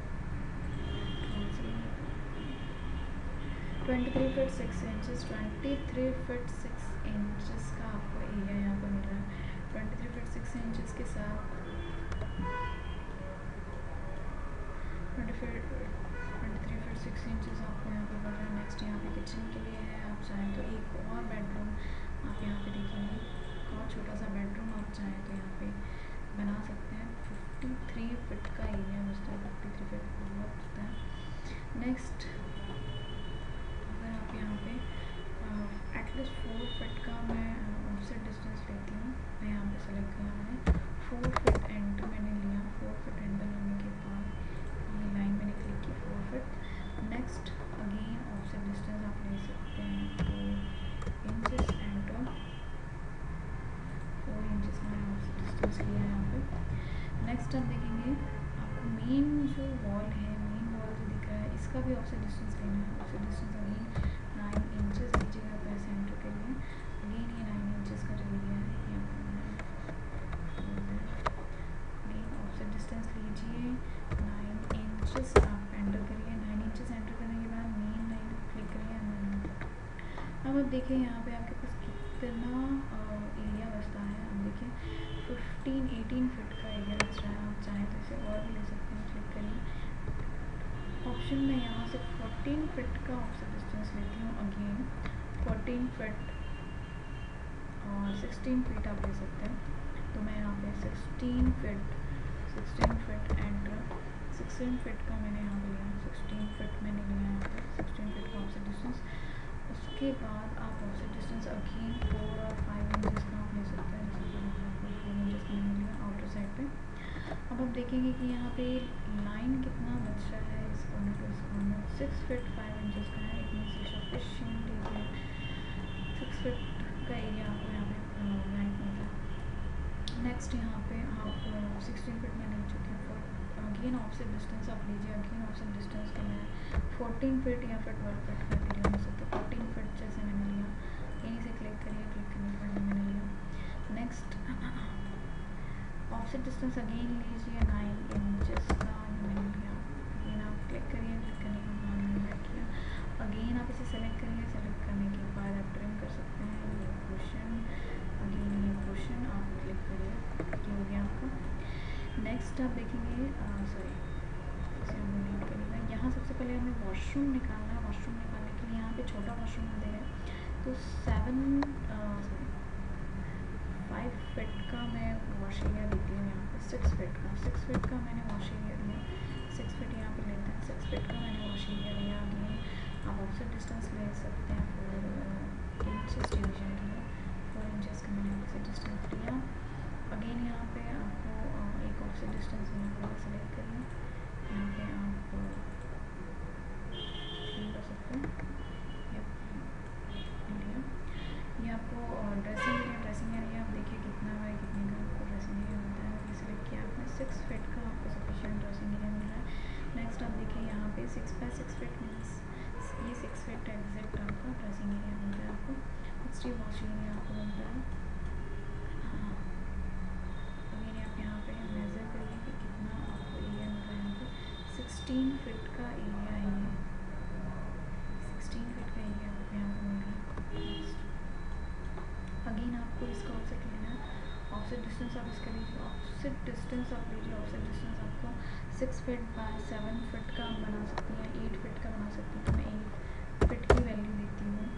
Twenty three feet six inches twenty three feet six inches का आपको एरिया यहाँ पर मिल रहा है। Twenty three feet six inches के साथ twenty feet twenty three feet six inches आपको यहाँ पर मिल रहा है। नेक्स्ट यहाँ पे किचन के लिए है, आप चाहें तो एक और बेडरूम आप यहाँ पे देखेंगे, एक और छोटा सा बेडरूम आप चाहें तो यहाँ पे बना सकते हैं। फिफ्टी थ्री फिट का एरिया बचता है, फिफ्टी थ्री फिट बहुत होता है। नेक्स्ट अगर आप यहाँ पे एटलीस्ट फोर फिट का मैं ऑफसेट डिस्टेंस लेती हूँ, मैं यहाँ पे सेलेक्ट किया मैंने फोर फिट एंटर मैंने लिया। फोर फिट एंटर लेने के बाद ये लाइन मैंने क्लिक की four feet. Next again offset distance आप ले सकते हैं four inches enter, four inches मैंने ऑफसेट डिस्टेंस लिया है यहाँ पे। नेक्स्ट आप देखेंगे आपको मेन जो वॉल है, मेन वॉल जो दिख रहा है इसका भी ऑफसेट डिस्टेंस लेना है। Offset distance again nine inches लीजिएगा पैसे एंटर के लिए। अगेन ये नाइन इंचेस का जो एरिया है ये अगेन ऑफसेट डिस्टेंस लीजिए नाइन इंचेस आप एंटर करिए। नाइन इंचेस एंटर करने के बाद मेन लाइन क्लिक करिए। अब आप देखिए यहाँ पे आपके पास कितना एरिया बचता है। आप देखिए फिफ्टीन एटीन फिट का एरिया बच रहा है। आप चाहें तो इसे और भी ले सकते हैं। क्लिक करिए ऑप्शन में यहाँ से फोर्टीन फिट का ऑफसेट डिस्टेंस लेती हूँ। अगेन फोर्टीन फिट और सिक्सटीन फीट आप ले सकते हैं। तो मैं यहाँ पे sixteen feet sixteen feet enter, sixteen feet का मैंने यहाँ पे लिया, सिक्सटीन फिट मैंने लिया यहाँ पे, सिक्सटीन फिट का ऑफसेट डिस्टेंस। उसके बाद आप ऑफसेट डिस्टेंस अगेन फोर और फाइव इंचेस का आप ले सकते हैं। फोर इंचेस का मैंने लिया आउटर साइड पे। अब आप देखेंगे कि यहाँ पे लाइन कितना बच रहा है इस कॉर्नर टू इस corner, six feet five inches का है। इतनी सी सफिशिएंट एरिया, सिक्स फिट का एरिया आपको यहाँ पे लाइन मिल रहा है। नेक्स्ट यहाँ पे आप सिक्सटीन फिट में ले चुके हैं। फोर अगेन ऑफसेट डिस्टेंस आप लीजिए। अगेन ऑफसेट डिस्टेंस का मैं फोर्टीन फिट या फिर ट्वेल्व फिट का भी ले सकते हैं। फोर्टीन फिट जैसे मैंने लिया, यहीं से क्लिक करिए, क्लिक करने के बाद मैंने लिया। नेक्स्ट ऑफसेट डिस्टेंस अगेन लीजिए नाइन इंचेस का मैंने लिया। अगेन आप क्लिक करिए, क्लिक करने के बाद मैंने किया। अगेन आप इसे सेलेक्ट करिए, सेलेक्ट करने के बाद आप ट्रिम कर सकते हैं। ये पोर्शन अगेन ये पोर्शन आप क्लिक करिए, ये हो गया आपका। नेक्स्ट आप देखेंगे सॉरी इसे हम डिलीट करेंगे। यहाँ सबसे पहले हमें वॉशरूम निकालना है। वॉशरूम निकालने के लिए यहाँ पे छोटा वॉशरूम दे रहा है, तो सेवन सॉरी फाइव फिट का मैं वॉश एरिया देती हूँ। यहाँ पे सिक्स फिट का सिक्स फिट का मैंने वॉश एरिया दिया। सिक्स फिट यहाँ पे लेते हैं, सिक्स फिट का मैंने वॉश एरिया लिया। अगेन आप ऑफसेट डिस्टेंस ले सकते हैं फोर इंचेस डिवीजन के लिए, फोर इंचेस का मैंने ऑफसेट डिस्टेंस लिया। अगेन यहाँ पे आपको एक ऑफसेट डिस्टेंस यहाँ पर सेलेक्ट करिए, यहाँ पे आप कर सकते हैं लिया। ये आपको ड्रेसिंग एरिया ड्रेसिंग एरिया आप देखिए कितना है, कितने का आपको ड्रेसिंग एरिया होता है। ये सेलेक्ट किया आपने, सिक्स फिट का आपको सफिशिएंट ड्रेसिंग एरिया मिल रहा है। नेक्स्ट आप देखिए यहाँ पे six by six feet means ये सिक्स फिट एग्जैक्ट आपका ड्रेसिंग एरिया मिलता है। आपको नेक्स्ट ये वॉश एरिया आपको मिलता है। अगेन आप यहाँ पे मेजर करिए कि कितना आपको एरिया मिल रहा है। यहाँ पे सिक्सटीन फिट का एरिया है, ये सिक्सटीन फिट का एरिया आपको यहाँ पे मिल रहा है। अगेन आपको इसका ऑफसेट लेना है। ऑफसेट डिस्टेंस आप इसका लीजिए, ऑफसेट डिस्टेंस आप लीजिए। ऑफसेट डिस्टेंस आपको six feet by seven feet का आप बना सकती हैं, एट फिट का बना सकती हैं। तो मैं एट फिट की वैल्यू देती हूँ,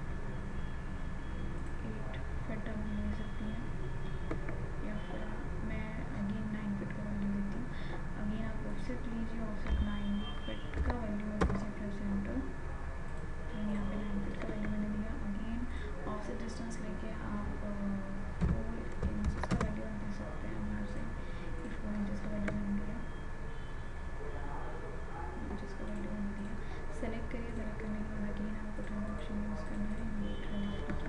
एट फिट आप ले सकती हैं, या फिर मैं अगेन नाइन फिट का वैल्यू देती हूँ। अगेन आप ऑफसेट लीजिए, ऑफसेट नाइन फिट का वैल्यू दीजिए, प्रेस एंटर। यहाँ पे नाइन फिट का वैल्यू मैंने दिया। अगेन ऑफसेट डिस्टेंस लेके आप फोर इंचेस का वैल्यू आप दे सकते हैं। बाहर से ये फोर इंचेस का वैल्यू मैंने दिया, इंचेस का वैल्यू मैंने दिया। सेलेक्ट करिए, सेलेक्ट करने के बाद अगेन आपको ट्रिम ऑप्शन यूज़ करना है। ये ट्रिम आपने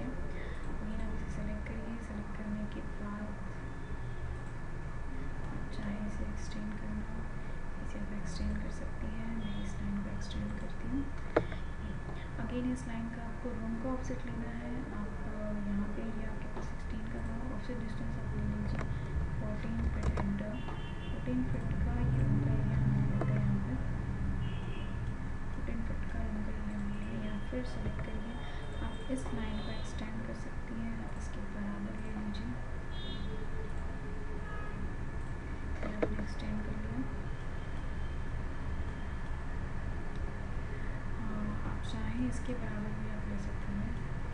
करना, इसे आप एक्सटेंड कर सकती हैं। मैं इस लाइन को एक्सटेंड करती हूँ। अगेन इस लाइन का आपको रूम का ऑफसेट लेना है। आप यहाँ पे ये आपके पास सिक्सटीन का था, ऑफसेट डिस्टेंस आप ले लीजिए fourteen feet enter. Fourteen feet का ये रूम का एरिया हम ले लेते हैं। यहाँ पे फोर्टीन फिट का रूम का एरिया हम ले या फिर सेलेक्ट करिए। आप इस लाइन को एक्सटेंड कर सकती हैं, आप इसके बराबर ले लीजिए। आपने एक्सटेंड कर लिया। आप चाहें इसके बराबर भी आप ले सकते हैं।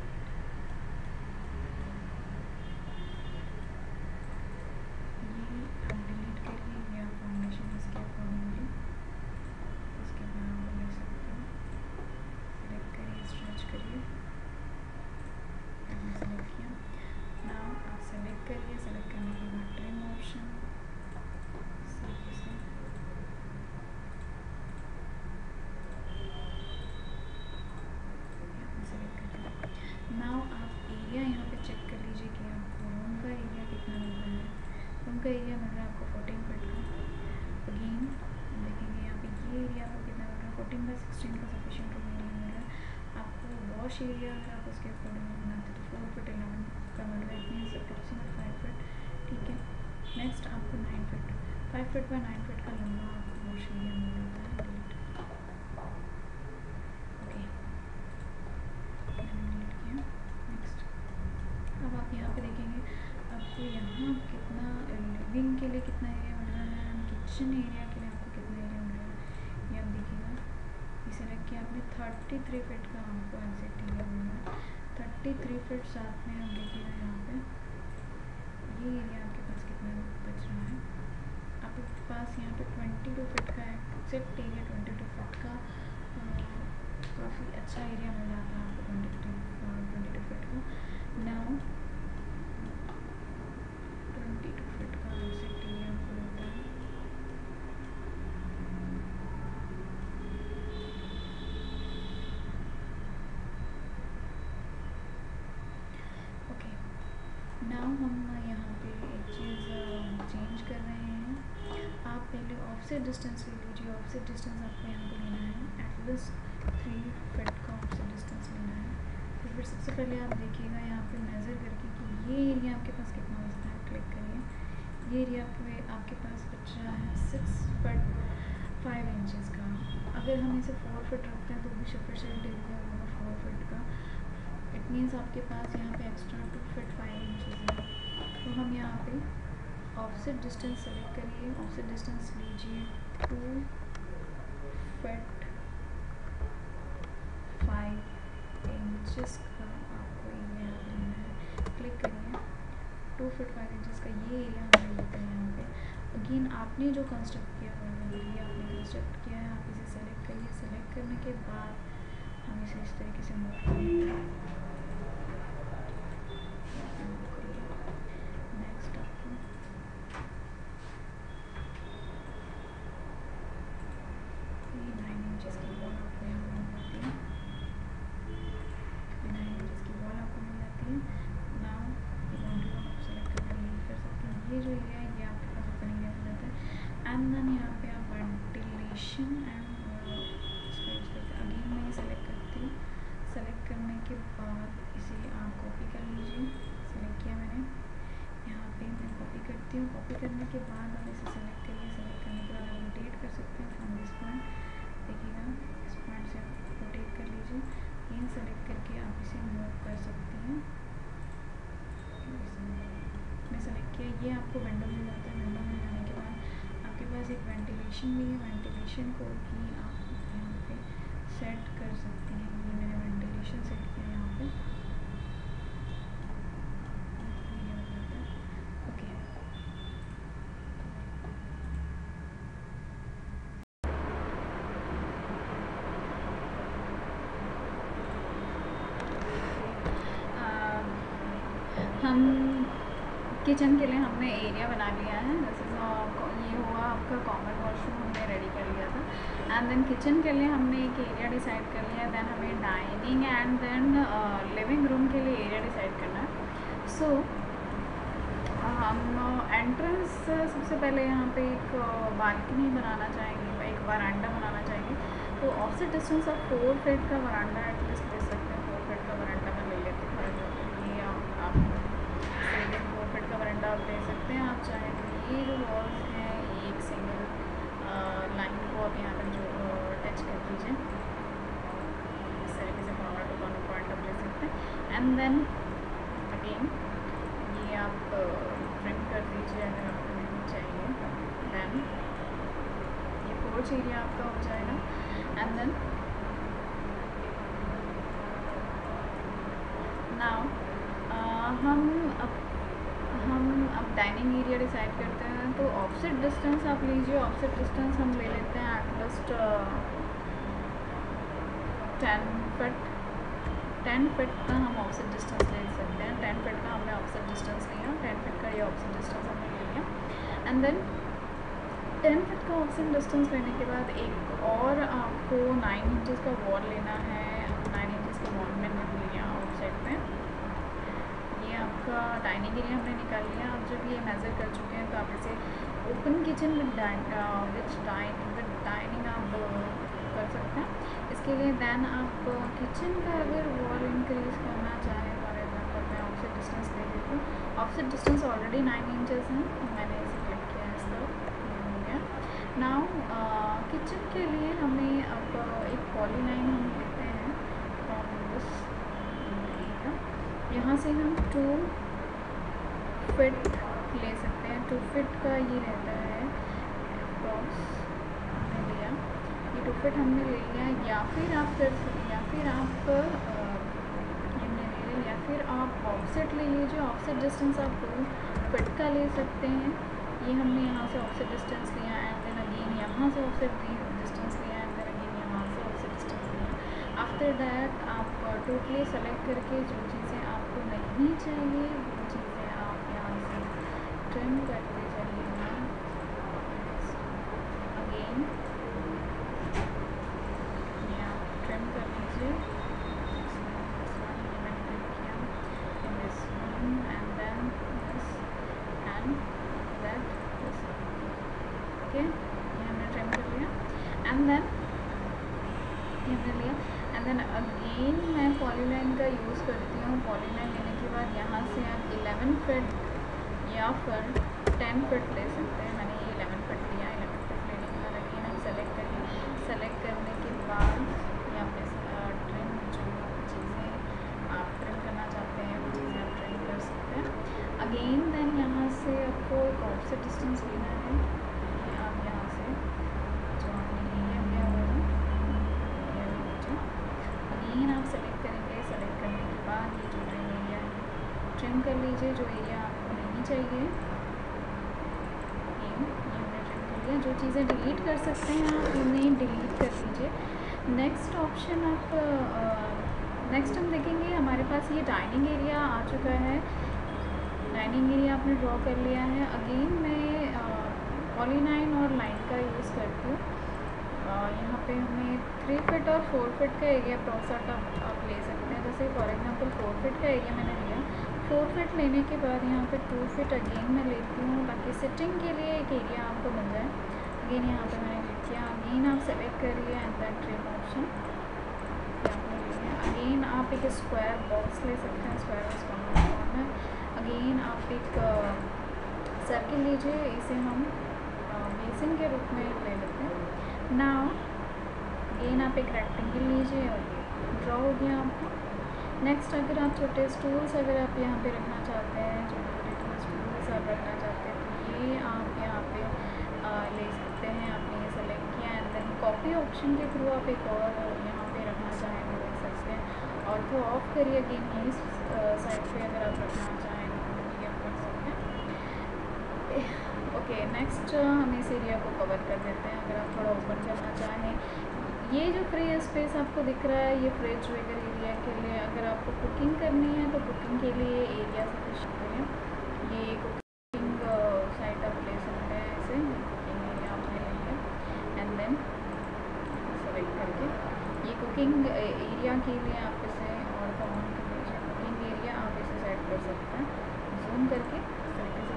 ये आप डिलीट करिए, ये आप फाउंडेशन इसके अकॉर्डिंगली इसके बराबर ले सकते हैं। सेलेक्ट करिए, स्ट्रेच करिए, आपने सेलेक्ट किया। नाउ आप सेलेक्ट करिए, सेलेक्ट करने के बाद ट्रिम ऑप्शन नाउ आप एरिया यहाँ पे चेक कर लीजिए कि आपको रूम का एरिया कितना मिल रहा है। रूम का एरिया मिल रहा है आपको फोर्टीन फिट का। अगेन देखेंगे यहाँ पे ये एरिया आपको कितना मिल रहा है, फोर्टीन बाई सिक्सटीन का सफिशिएंट रूम एरिया मिल रहा है आपको। वॉश एरिया अगर आप उसके अकॉर्डिंग बनाते तो फोर फिट इलेवन का मिल रहा है, it means approximate five feet. ठीक है, नेक्स्ट आपको nine feet five feet by nine feet का लंबा आपको वॉश एरिया मिल जाता है। डिलीट अब आप यहाँ पे देखेंगे आपको यहाँ कितना लिविंग के लिए कितना एरिया मिल रहा है, किचन एरिया के लिए आपको कितना एरिया मिल रहा है ये आप देखिएगा। इसे रख के आपने थर्टी थ्री फिट का आपको एग्जैक्ट एरिया मिल रहा है। थर्टी थ्री फिट साथ में आप देखिएगा यहाँ पे ये एरिया आपके पास कितना बच रहा है। आपके पास यहाँ पे ट्वेंटी टू फिट का exact area twenty two feet का काफ़ी अच्छा एरिया मिल जाता है आपको twenty two twenty two feet का। नाउ ट्वेंटी टू फिट का एग्जैक्ट एरिया आपको होता है। ओके, नाउ हम यहाँ पे एक चीज़ चेंज कर रहे हैं। आप पहले ऑफसेट डिस्टेंस ले लीजिए। ऑफसेट डिस्टेंस आपको यहाँ पे लेना है एटलीस्ट थ्री फिट का ऑफसेट डिस्टेंस लेना है। तो फिर सबसे पहले आप देखिएगा यहाँ पे मेज़र करके कि ये एरिया आपके पास कितना बचता है। क्लिक करिए, ये एरिया पे आपके पास बच रहा है सिक्स फिट फाइव इंचज़ का। अगर हम इसे फोर फिट रखते हैं तो भी सफिशिएंट एरिया होगा फोर फिट का। इट मीन्स आपके पास यहाँ पे extra two feet five inches है। तो हम यहाँ पे ऑफसेट डिस्टेंस सेलेक्ट करिए, ऑफसेट डिस्टेंस लीजिए टू फिट फाइव इंचज़ का आपको एरिया लेना है। क्लिक करिए, टू फिट फाइव इंचज़ का ये एरिया हमें लेते हैं यहाँ पे। अगेन आपने जो कंस्ट्रक्ट किया हुआ है ये आपने कंस्ट्रक्ट किया है, आप इसे सेलेक्ट करिए। सेलेक्ट करने के बाद हम इसे इस तरीके से मूव करेंगे। नेक्स्ट आपको ये नाइन इंचज़ की वॉल आपको यहाँ मिल जाती है। नाइन इंचज़ की वॉल आपको मिल जाती है। नाउ ये बाउंड्री को आप सेलेक्ट करके डिलीट कर सकते हैं। ये जो एरिया है ये आपके पास ओपन एरिया मिल जाता है। एंड देन यहाँ पे आप वेंटिलेशन एंड स्पेस करते हैं। अगेन मैं ये सेलेक्ट करती हूँ। सेलेक्ट करने के बाद इसे आप कॉपी कर लीजिए। सेलेक्ट किया मैंने, यहाँ पे मैं कॉपी करती हूँ। कॉपी करने के बाद आप इसे सेलेक्ट करिए। सेलेक्ट करने के बाद आप रोटेट कर सकते हैं फ्रॉम दिस पॉइंट। देखिएगा इस पॉइंट से आप रोटेट कर लीजिए। ये सेलेक्ट करके आप इसे मूव कर सकती हैं। मैं सेलेक्ट किया, ये आपको विंडो मिल जाता है। विंडो मिल जाने के बाद आपके पास एक वेंटिलेशन भी है। वेंटिलेशन को भी आप यहाँ पे सेट कर सकती हैं। ये मैंने वेंटिलेशन सेट किया यहाँ पे। ये हो जाता है। ओके, हम किचन के लिए हमने एरिया बना लिया है। जैसे ये हुआ आपका कॉमन वॉशरूम हमने रेडी कर लिया था। एंड देन किचन के लिए हमने एक एरिया डिसाइड कर लिया। देन हमें dining and then living room के लिए एरिया डिसाइड करना है। सो so, हम एंट्रेंस सबसे पहले यहाँ पे एक बालकनी बनाना चाहेंगे, एक वरांडा बनाना चाहेंगे। तो ऑफसेट डिस्टेंस आप फोर फीट का वरांडा एटलीस्ट ले सकते हैं। फोर फीट का वरांडा में ले लेते हैं, ये आप आप फोर फीट का वरांडा आप ले सकते हैं। आप चाहें तो ये जो वॉल्स हैं एक सिंगल लाइन को आप यहाँ पर जो टच कर दीजिए, इस तरीके से कॉर्नर टू कॉर्नर पॉइंट आप ले सकते हैं। एंड देन अगेन ये आप ट्रिम कर दीजिए अगर आपको नहीं चाहिए। देन ये पोर्च एरिया आपका हो जाएगा। एंड देन नाउ हम अब हम अब डाइनिंग एरिया डिसाइड करते हैं। तो ऑफसेट डिस्टेंस आप लीजिए। ऑफसेट डिस्टेंस हम ले लेते हैं at least ten feet ten feet का हम ऑफसेट डिस्टेंस ले सकते हैं। टेन फिट का हमने ऑफसेट डिस्टेंस लिया, टेन फिट का ये ऑफसेट डिस्टेंस हमने ले लिया। एंड देन टेन फिट का ऑफसेट डिस्टेंस लेने के बाद एक और आपको नाइन इंचज़ का वॉल लेना है। नाइन इंचज़ का वॉल में लिख लिया आउटसाइड में। ये आपका डाइनिंग एरिया हमने निकाल लिया। आप जब ये मेज़र कर चुके हैं तो आप इसे open kitchen with which dine with dining आप कर सकते हैं। इसके लिए दैन आप किचन का अगर वॉल इंक्रीज़ करना चाहें, फॉर एग्जांपल मैं ऑफसेट डिस्टेंस ले लेती हूँ। Offset distance already nine inches है, तो मैंने इसे क्लिक किया है, इसका ये हो गया। नाउ किचन के लिए हमें अब एक पॉली लाइन हम लेते हैं फ्रॉम दिस एरिया। यहाँ से हम टू फिट ले सकते हैं। टू फिट का ये रहता है बॉक्स हमने लिया, ये टू फिट हमने ले लिया। या फिर आप कर या फिर आप हमने ले लिया या फिर आप ऑफसेट ले लीजिए। ऑफसेट डिस्टेंस आप टू फिट का ले सकते हैं। ये हमने यहाँ से ऑफसेट डिस्टेंस लिया एंड देन अगेन यहाँ से ऑफसेट डिस्टेंस लिया एंड देन अगेन यहाँ से ऑफसेट डिस्टेंस लिया। आफ्टर दैट आप टोटली सेलेक्ट करके जो चीज़ें आपको नहीं चाहिए वो चीज़ें आप यहाँ से ट्रिम करते चलिएगा। अगेन ये आप ट्रिम कर लीजिए। ओके, ये हमने ट्रिम कर लिया एंड देन ये हमने लिया एंड देन अगेन मैं पॉलीलाइन का यूज़ करती हूँ। पॉलीलाइन लेने के बाद यहाँ से आप इलेवन फिट या फिर टेन फिट ले सकते हैं। मैंने ये इलेवन फिट लिया। इलेवन फिट लेने के बाद अगेन हम सेलेक्ट करेंगे। सेलेक्ट करने के बाद यहाँ पे ट्रिम जो चीज़ें आप ट्रिम करना चाहते हैं वो चीज़ें आप ट्रिम कर सकते हैं। अगेन देन यहाँ से आपको एक ऑफसेट डिस्टेंस लेना है। आप यहाँ से जो आपने एरिया लिया होगा एरिया ले लीजिए। अगेन आप सेलेक्ट करेंगे। सेलेक्ट करने के बाद ये जो ट्रिम एरिया है ट्रिम कर लीजिए। जो एरिया आपको नहीं चाहिए ये ये हमने ट्रिम कर लिया। जो चीज़ें डिलीट कर सकते हैं आप उन्हें डिलीट कर दीजिए। नेक्स्ट ऑप्शन आप नेक्स्ट हम देखेंगे। हमारे पास ये डाइनिंग एरिया आ चुका है। डाइनिंग एरिया आपने ड्रॉ कर लिया है। अगेन मैं पॉलीलाइन और लाइन का यूज़ करती हूँ। यहाँ पे हमें थ्री फिट और फोर फिट का एरिया अप्रॉक्स आप, आप ले सकते हैं। जैसे फॉर एग्जांपल फोर फिट का एरिया मैंने लिया। फोर फिट लेने के बाद यहाँ पे टू फिट अगेन मैं लेती हूँ ताकि सिटिंग के लिए एक एरिया आपको मिल जाए। अगेन यहाँ पे मैंने क्लिक किया। अगेन आप सेलेक्ट करिए एंड देन ट्रिम ऑप्शन आपने ले लिया। अगेन आप एक स्क्वायर बॉक्स ले सकते हैं। स्क्वायर कॉर्नर अगेन आप एक सर्किल लीजिए। इसे हम बेसिन के रूप में ले लेते हैं। नाउ अगेन आप एक रेक्टेंगल लीजिए और ये ड्रॉ हो गया आपका। नेक्स्ट अगर आप छोटे स्टूल्स अगर आप यहाँ पे रखना चाहते हैं, छोटे छोटे स्टूल्स आप रखना चाहते हैं तो ये आप यहाँ पे आ, ले सकते हैं। आपने ये सेलेक्ट किया एंड देन कॉपी ऑप्शन के थ्रू आप एक और यहाँ पे रखना चाहें तो रख सकते हैं। और तो ऑफ करिए अगेन ये साइड पे अगर आप रखना चाहें तो ये आप कर सकते हैं। ओके, नेक्स्ट हम इस एरिया को कवर कर देते हैं। अगर आप थोड़ा ओपन करना चाहें, ये जो फ्री स्पेस आपको दिख रहा है ये फ्रिज वगैरह एरिया के लिए। अगर आपको कुकिंग करनी है तो कुकिंग के लिए एरिया सफिशिएंट है। ये कुकिंग साइट आप ले सकते हैं। ऐसे कुकिंग एरिया आप ले लेंगे एंड देन सेलेक्ट करके ये कुकिंग एरिया के लिए आप इसे और ऑन कर लीजिए। कुकिंग एरिया आप इसे सेट कर सकते हैं जूम करके इस तरीके से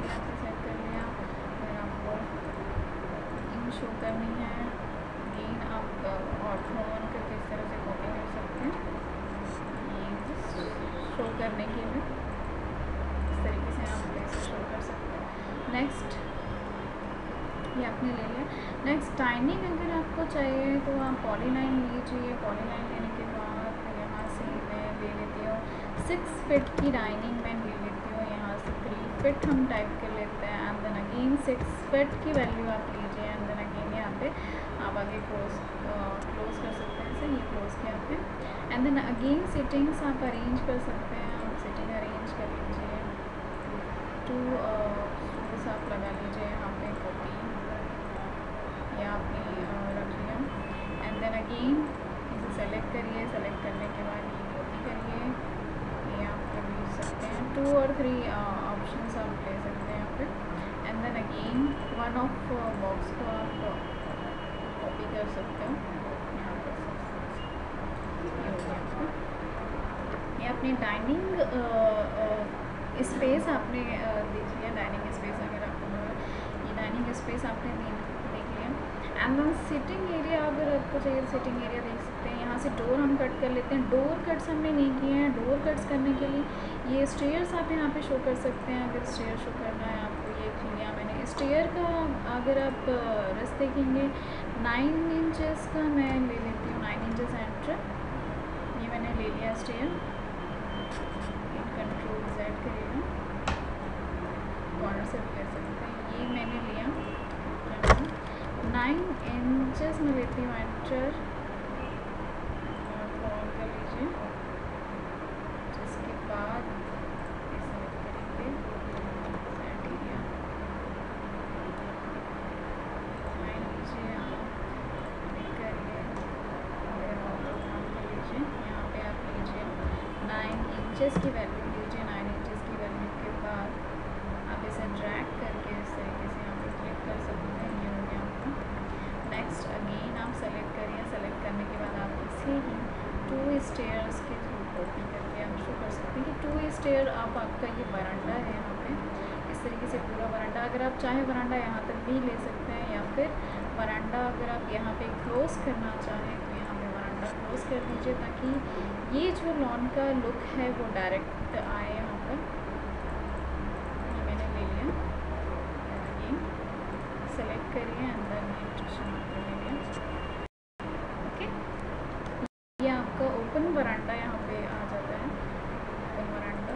एरिया आपने सेट कर लिया। फिर आपको इन शो करनी है, अगेन आप ऑर्थोन का किस तरह से कॉपी कर सकते हैं ये शो करने के लिए, इस तरीके से आप इसे शो कर सकते हैं। नेक्स्ट ये आपने ले लिया। नेक्स्ट टाइमिंग अगर आपको चाहिए तो आप पॉलीलाइन लीजिए। पॉलीलाइन लेने के बाद यहाँ से मैं ले लेती हूँ सिक्स फिट की डाइनिंग मैं ले लेती हूँ। यहाँ से थ्री फिट हम टाइप कर लेते हैं and then again six feet की वैल्यू आप लीजिए एंड देन अगेन यहाँ पे आप आगे क्लोज क्लोज कर सकते हैं। इसे ये क्लोज किया आपने एंड देन अगेन सेटिंग्स आप अरेंज कर सकते हैं। आप सेटिंग अरेंज कर लीजिए, टू सोर्स आप लगा लीजिए यहाँ पे, कॉपी या आपने रख लिया एंड देन अगेन इसे सेलेक्ट करिए। सेलेक्ट करने के बाद ये कॉपी करिए, ये आप कर सकते हैं। टू और थ्री ऑप्शंस आप ले सकते हैं यहाँ पे and then again one of box को आप कॉपी कर सकते हो यहाँ पर। ये हो गया, ये अपनी डाइनिंग स्पेस आपने देख लिया। डाइनिंग स्पेस अगर आपको ये डाइनिंग स्पेस आपने देख लिया एंड देन सिटिंग एरिया अगर आपको चाहिए सिटिंग एरिया देख सकते हैं। यहाँ से डोर हम कट कर लेते हैं। डोर कट्स हमने नहीं किए हैं। डोर कट्स करने के लिए ये स्टेयर्स आप यहाँ पे शो कर सकते हैं। अगर स्टेयर शो करना है आपको, ये लिया मैंने स्टेयर का। अगर आप रस देखेंगे नाइन इंचेस का मैं ले लेती हूँ, नाइन इंचेस एंटर ये मैंने ले लिया स्टेयर। कंट्रोल जेड करेगा, कॉर्नर से ले सकते हैं। ये मैंने लिया नाइन इंचेस में लेती हूँ एंटर और ऑन कर लीजिए। जिसके बाद करेंगे सेट एरिया नाइन लीजिए, आप क्लिक करिए ऑन कर लीजिए। यहाँ पे आप लीजिए नाइन इंचेस की वैल्यू लीजिए। नाइन इंचेस की वैल्यू के बाद आप इसे ड्रैग करके इस तरीके से यहाँ पे क्लिक कर सकते हैं। ये हो गया आपका। नेक्स्ट अगेन आप सेलेक्ट करिए। सेलेक्ट करने के बाद आप इसे ही टू स्टेयर्स के थ्रू कॉपी करके आप शो कर सकते हैं कि टू स्टेयर आप आपका ये वरांडा है यहाँ पे, इस तरीके से पूरा वरांडा। अगर आप चाहें वरांडा यहाँ तक भी ले सकते हैं या फिर वरांडा अगर आप यहाँ पे क्लोज करना चाहें तो यहाँ पे वरांडा क्लोज कर दीजिए ताकि ये जो लॉन का लुक है वो डायरेक्ट आए यहाँ पर। ये मैंने ले लिया, ये सेलेक्ट करिए, अंदर ले लिया। ओके, ये आपका ओपन वरांडा यहाँ पे आ जाता है। ओपन वरांडा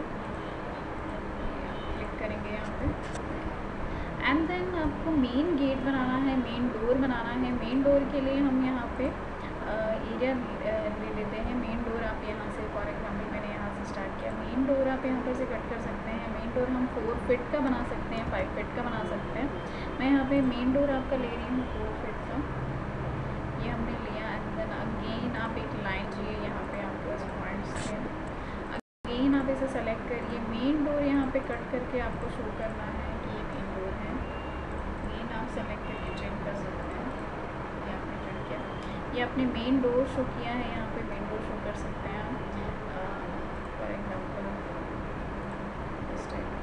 क्लिक करेंगे यहाँ पे एंड देन आपको मेन गेट बनाना है, मेन डोर बनाना है। मेन डोर के लिए हम यहाँ पे एरिया ले लेते हैं। मेन डोर आप यहाँ से फॉर एग्जाम्पल मैंने यहाँ से स्टार्ट किया। मेन डोर आप यहाँ पर से कट कर सकते हैं। मेन डोर हम फोर फिट का बना सकते हैं, फाइव फिट का बना सकते हैं। मैं यहाँ पे मेन डोर आपका ले रही हूँ फोर फिट का, ये हमने लिया एंड देन अगेन आप एक लाइन चाहिए यहाँ पे आपको पॉइंट्स हैं। अगेन आप इसे सेलेक्ट करिए। मेन डोर यहाँ पे कट करके आपको शो करना है कि ये मेन डोर है। अगेन आप सेलेक्ट करके चेक कर सकते हैं। ये आपने चेक किया, ये आपने मेन डोर शो किया है। यहाँ पे मेन डोर शो कर सकते हैं आप फॉर एग्जाम्पल इस टाइप,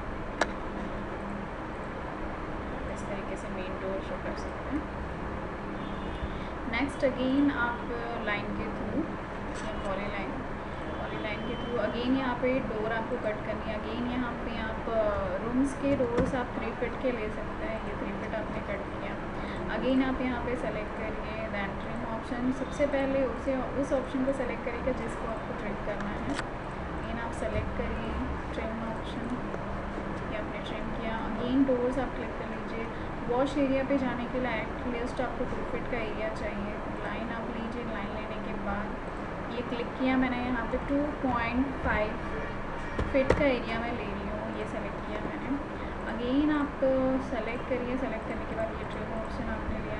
इस तरीके से मेन डोर शो कर सकते हैं। नेक्स्ट अगेन आप लाइन के थ्रू या पॉली लाइन पॉली लाइन के थ्रू अगेन यहाँ पे डोर आपको कट करनी है। अगेन यहाँ पे आप रूम्स के डोर्स आप थ्री फिट के ले सकते हैं। ये थ्री फिट आपने कट किया। अगेन आप यहाँ पे सेलेक्ट करिए दैन ट्रिम ऑप्शन। सबसे पहले उसे उस ऑप्शन को सेलेक्ट करिएगा जिसको आपको ट्रिम करना है। अगेन आप सेलेक्ट करिए ट्रिम ऑप्शन, ये आपने ट्रिम किया। अगेन डोर्स आप क्लिक कर लीजिए। वॉश एरिया पे जाने के लिए एटलीस्ट आपको टू फिट का एरिया चाहिए। लाइन आप लीजिए। लाइन लेने के बाद ये क्लिक किया मैंने, यहाँ पे टू पॉइंट फाइव फिट का एरिया मैं ले रही हूँ, ये सेलेक्ट किया मैंने। अगेन आप सेलेक्ट करिए। सेलेक्ट करने के बाद ये ट्रिम ऑप्शन आपने लिया।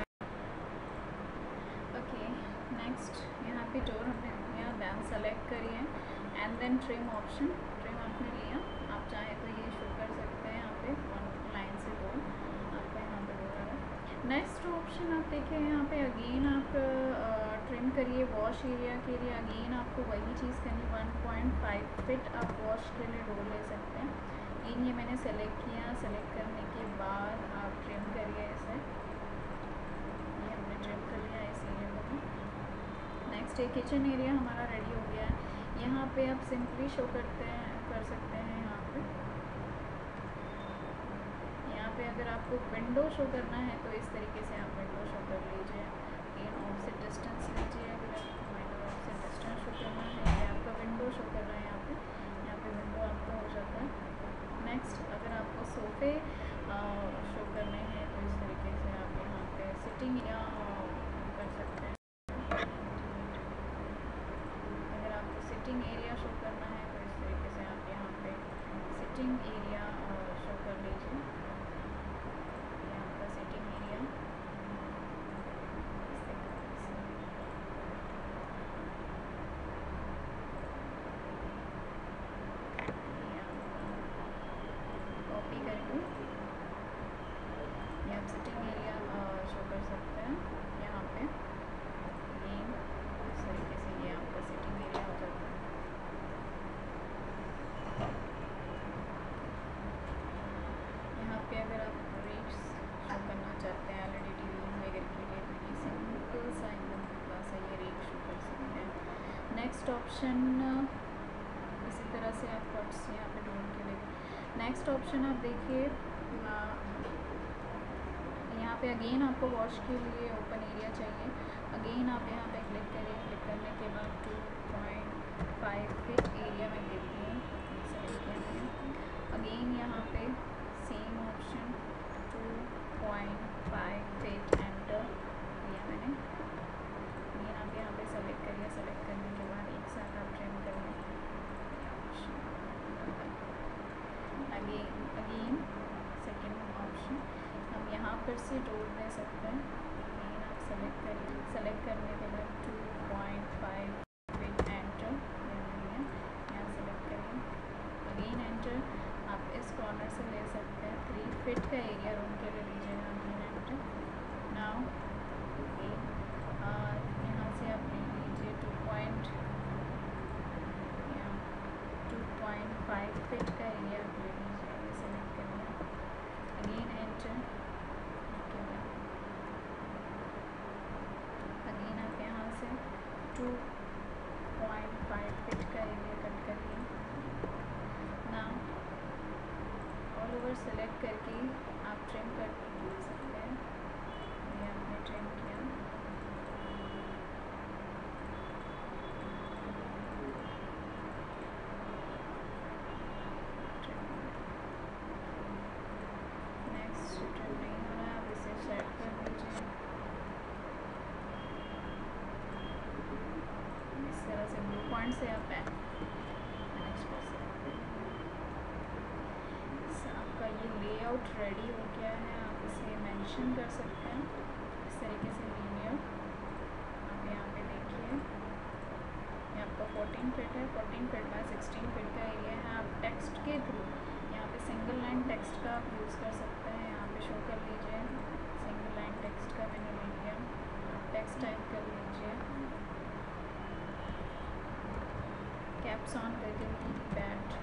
ओके, नेक्स्ट यहाँ पे डोर हमने लिया, दैन सेलेक्ट करिए and then trim option. Trim आपने लिया, आप चाहे तो ये शो कर सकते हैं यहाँ पे वन लाइन से डोर आपका यहाँ पे डोर आ रहा है। नेक्स्ट ऑप्शन आप देखिए यहाँ पे अगेन आप ट्रिम करिए वॉश एरिया के लिए। अगेन आपको वही चीज़ करनी, वन पॉइंट फाइव फिट आप वॉश के लिए डोर ले सकते हैं। इन ये मैंने सेलेक्ट किया, सेलेक्ट करने के बाद आप ट्रिम करिए इसे, ये हमने ट्रिम कर लिया इस एरिया को भी। नेक्स्ट ये किचन एरिया हमारा रेडी हो गया है। यहाँ पे आप सिंपली शो करते हैं कर सकते हैं यहाँ पे यहाँ पे अगर आपको विंडो शो करना है तो इस तरीके से आप विंडो शो कर लीजिए। इन ऑफसेट डिस्टेंस लीजिए, अगर आपको माइनर ऑफसेट डिस्टेंस शो करना है, ये आपका विंडो शो कर रहा है यहाँ पे यहाँ पे विंडो आपका हो जाता है। नेक्स्ट अगर आपको सोफ़े शो करने हैं तो इस तरीके से आप यहाँ पे सिटिंग या कर सकते हैं। अगर आपको सिटिंग एरिया शो करना है तो इस तरीके से आप यहाँ पे सिटिंग एरिया शो कर लीजिए। ये आपका सिटिंग एरिया कॉपी करके ये आप सिटिंग एरिया शो कर सकते हैं यहाँ पे। ये इस तरीके से ये आपका सिटिंग एरिया हो जाता है। यहाँ पे अगर आप रेक्स शो करना चाहते हैं एल ई डी टीवी वगैरह के लिए तो ये सिंपल सा एकदम पतला सा ये रेक शो कर सकते हैं। नेक्स्ट ऑप्शन इसी तरह से आप कट्स यहाँ पे ढूंढ के लेंगे। नेक्स्ट ऑप्शन आप देखिए, यहाँ पे अगेन आपको वॉश के लिए ओपन एरिया चाहिए। अगेन आप यहाँ पे क्लिक करिए, क्लिक करने के बाद two point five feet area में देती हूँ, सेलेक्ट किया मैंने। अगेन यहाँ पे same option two point five feet enter किया मैंने। अगेन आप यहाँ पे सेलेक्ट करिए, सेलेक्ट करने के बाद एक साथ आप ट्रिम करिए। अगेन अगेन सेकेंड ऑप्शन हम यहाँ पर से डोर दे सकते हैं। अगेन आप सेलेक्ट करिए, सेलेक्ट करने के बाद two point five feet enter यहाँ सेलेक्ट करिए। अगेन एंटर आप इस कॉर्नर से ले सकते हैं, थ्री फिट का एरिया रूम के लिए लीजिएगा। अगेन एंटर नाउ यहाँ से आप ले लीजिए two point two point five feet का एरिया आप ले लीजिए, ये सेलेक्ट करिए। अगेन एंटर अगेन आप यहाँ से टू पॉइंट फाइव फिट का एरिया कट करिए। नाउ ऑल ओवर सेलेक्ट करके आप ट्रिम कर सकते हैं। ये आपने ट्रिम किया। नेक्स्ट ट्रिम नहीं हो रहा है, आप इसे सेट कर लीजिए। इस तरह से ब्लू पॉइंट से आप मैनेज कर सकते हैं। आपका ये लेआउट रेडी हो गया है, आप इसे मेंशन कर सकते हैं इस तरीके से लीनियर। आप यहाँ पे देखिए ये आपका फोर्टीन फिट है, fourteen feet by sixteen feet का एरिया है। आप टेक्स्ट के थ्रू यहाँ पे सिंगल लाइन टेक्स्ट का आप यूज़ कर सकते हैं। यहाँ पे शो कर लीजिए, सिंगल लाइन टेक्स्ट का मैंने ले लिया, टेक्स्ट टाइप कर लीजिए, कैप्स ऑन करके बैट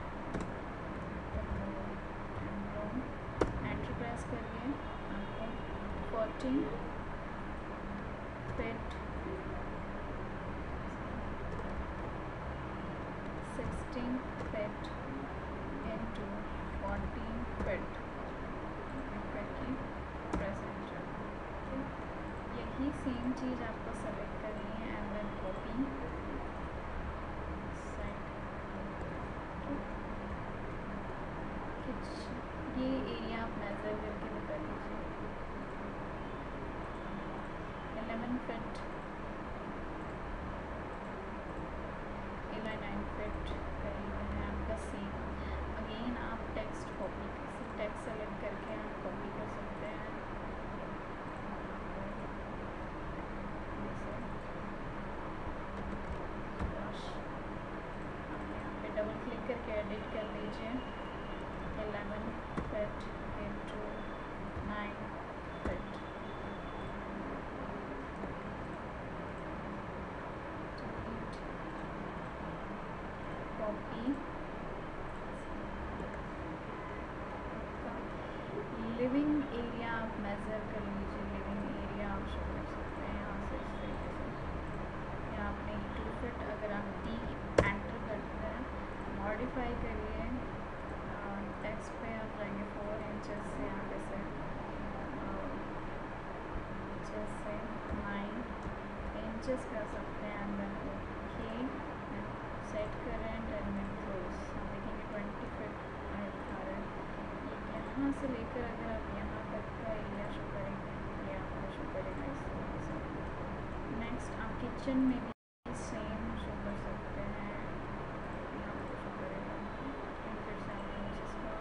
एंटर प्रेस करिए। आपको fourteen feet sixteen feet into fourteen feet करके प्रेस एंटर। यही सेम चीज़ आपको सेलेक्ट करनी है एंड देन कॉपी ये एरिया आप मेजर करके बता दीजिए। इलेवन फिट नाइन फिट करीब है आपका सेम। अगेन आप टेक्स्ट कॉपी टेक्स्ट सेलेक्ट करके आप कॉपी कर सकते हैं। आप यहाँ पे डबल क्लिक करके एडिट कर लीजिए। Eleven feet into nine feet copy इधर कर लीजिए लिविंग एरिया आप शो कर सकते हैं यहाँ से इस तरीके से। यहाँ अपने टू फिट अगर आप डी एंटर करते हैं, मॉडिफाई करिए, टेक्स्ट पे आप जाएंगे फोर इंचेस से यहाँ पे से जैसे नाइन इंचेस कर सकते हैं। एंड देन ओके सेट करें एंड देन क्लोज। देखेंगे ट्वेंटी फिट दिखा रहे हैं। यहाँ से लेकर अगर आप यहाँ तक का एरिया शो करेंगे, ये आपको शो करेगा इस तरीके से। नेक्स्ट आप किचन में भी सेम शो कर सकते हैं, यहाँ आपको शो करेगा फिर से आप इंचेस का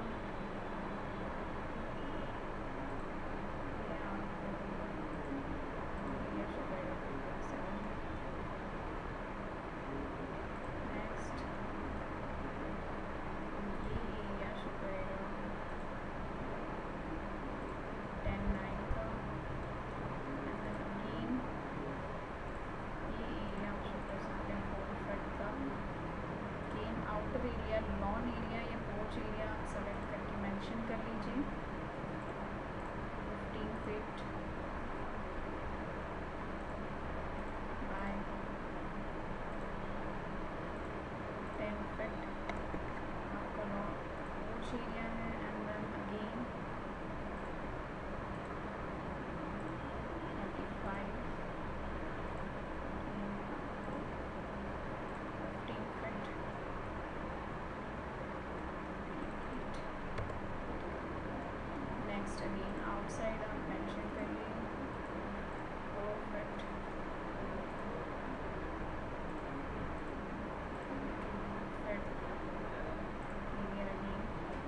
लॉन एरिया या पोर्च एरिया सेलेक्ट करके मेंशन कर लीजिए fifteen feet by ten feet आपका लॉन पोर्च एरिया है। And then again thirty five fifteen feet next again outside आप मेंशन करिए four feet feet area again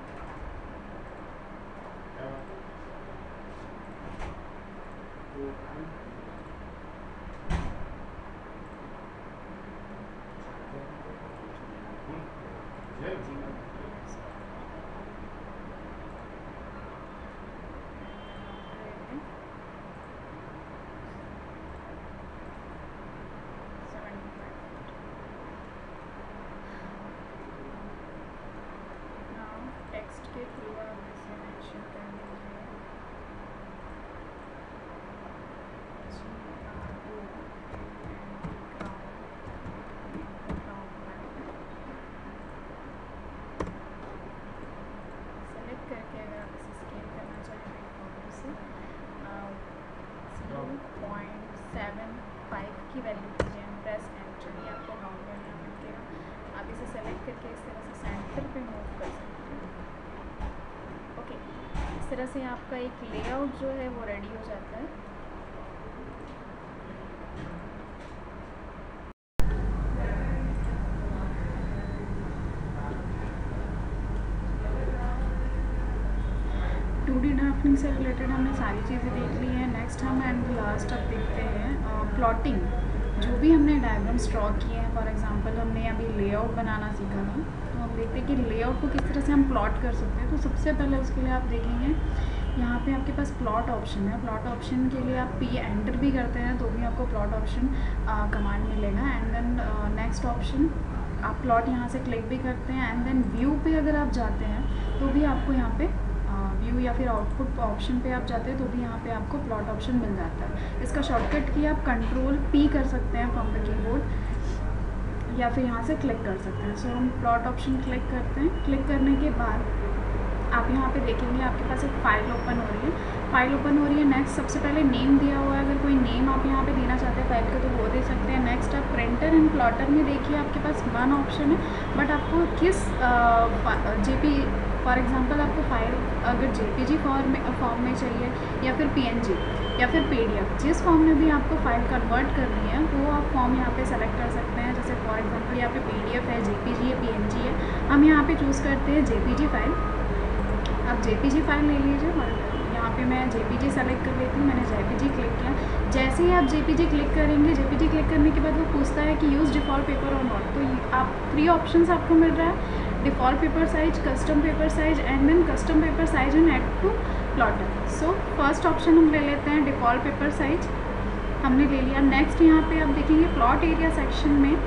text के through आप इसे मेंशन कर लीजिए सेलेक्ट करके अगर आप इसे स्केल करना चाहें फॉर्मूले से जीरो पॉइंट सेवन फाइव की वैल्यू दीजिए एंड प्रेस एंटर। ये आपको राउंड करना मिलेगा। आप इसे सेलेक्ट करके इस तरह से सेंटर पे मूव कर सकते हैं। ओके, इस तरह से आपका एक लेआउट जो है वो रेडी हो जाता है। टू डी ड्राफ्टिंग से रिलेटेड हमने सारी चीज़ें देख ली हैं। नेक्स्ट हम एंड लास्ट अब देखते हैं प्लॉटिंग। जो भी हमने डायग्राम्स ड्रॉ किए हैं, फॉर एग्जांपल हमने अभी लेआउट बनाना सीखा था, तो हम देखते हैं कि लेआउट को किस तरह से हम प्लॉट कर सकते हैं। तो सबसे पहले उसके लिए आप देखेंगे यहाँ पे आपके पास प्लॉट ऑप्शन है। प्लॉट ऑप्शन के लिए आप पी एंटर भी करते हैं तो भी आपको प्लॉट ऑप्शन कमांड मिलेगा। एंड देन नेक्स्ट ऑप्शन आप प्लॉट यहाँ से क्लिक भी करते हैं। एंड देन व्यू पे अगर आप जाते हैं तो भी आपको यहाँ पे व्यू या फिर आउटपुट ऑप्शन पे आप जाते हैं तो भी यहाँ पे आपको प्लॉट ऑप्शन मिल जाता है। इसका शॉर्टकट की आप कंट्रोल पी कर सकते हैं फ्रॉम द कीबोर्ड या फिर यहाँ से क्लिक कर सकते हैं। सो so, हम प्लॉट ऑप्शन क्लिक करते हैं। क्लिक करने के बाद आप यहाँ पे देखेंगे आपके पास एक फ़ाइल ओपन हो रही है। फाइल ओपन हो रही है। नेक्स्ट सबसे पहले नेम दिया हुआ है, अगर कोई नेम आप यहाँ पे देना चाहते हैं फाइल का तो वो दे सकते हैं। नेक्स्ट आप प्रिंटर एंड प्लॉटर में देखिए आपके पास वन ऑप्शन है, बट आपको किस जेपी फॉर एग्जांपल आपको फाइल अगर जेपीजी फॉर्म में फॉर्म में चाहिए या फिर पीएनजी या फिर पीडीएफ, जिस फॉर्म में भी आपको फाइल कन्वर्ट करनी है वो आप फॉर्म यहाँ पे सेलेक्ट कर सकते हैं। जैसे फॉर एग्जांपल यहाँ पे पीडीएफ है, जेपीजी है, पीएनजी है, हम यहाँ पे चूज़ करते हैं जेपीजी फाइल। आप जेपीजी फाइल ले लीजिए और यहाँ पे मैं जेपीजी सेलेक्ट कर लेती हूँ। मैंने जेपीजी क्लिक किया। जैसे ही आप जेपीजी क्लिक करेंगे, जेपीजी क्लिक करने के बाद वो पूछता है कि यूज़ डिफ़ॉल्ट पेपर और नॉट। तो आप थ्री ऑप्शंस आपको मिल रहा है, default paper size, custom paper size and then custom paper size and add to plotter. So first option हम ले लेते हैं डिफ़ॉल्ट पेपर साइज, हमने ले लिया। नेक्स्ट यहाँ पे आप देखेंगे प्लॉट एरिया सेक्शन में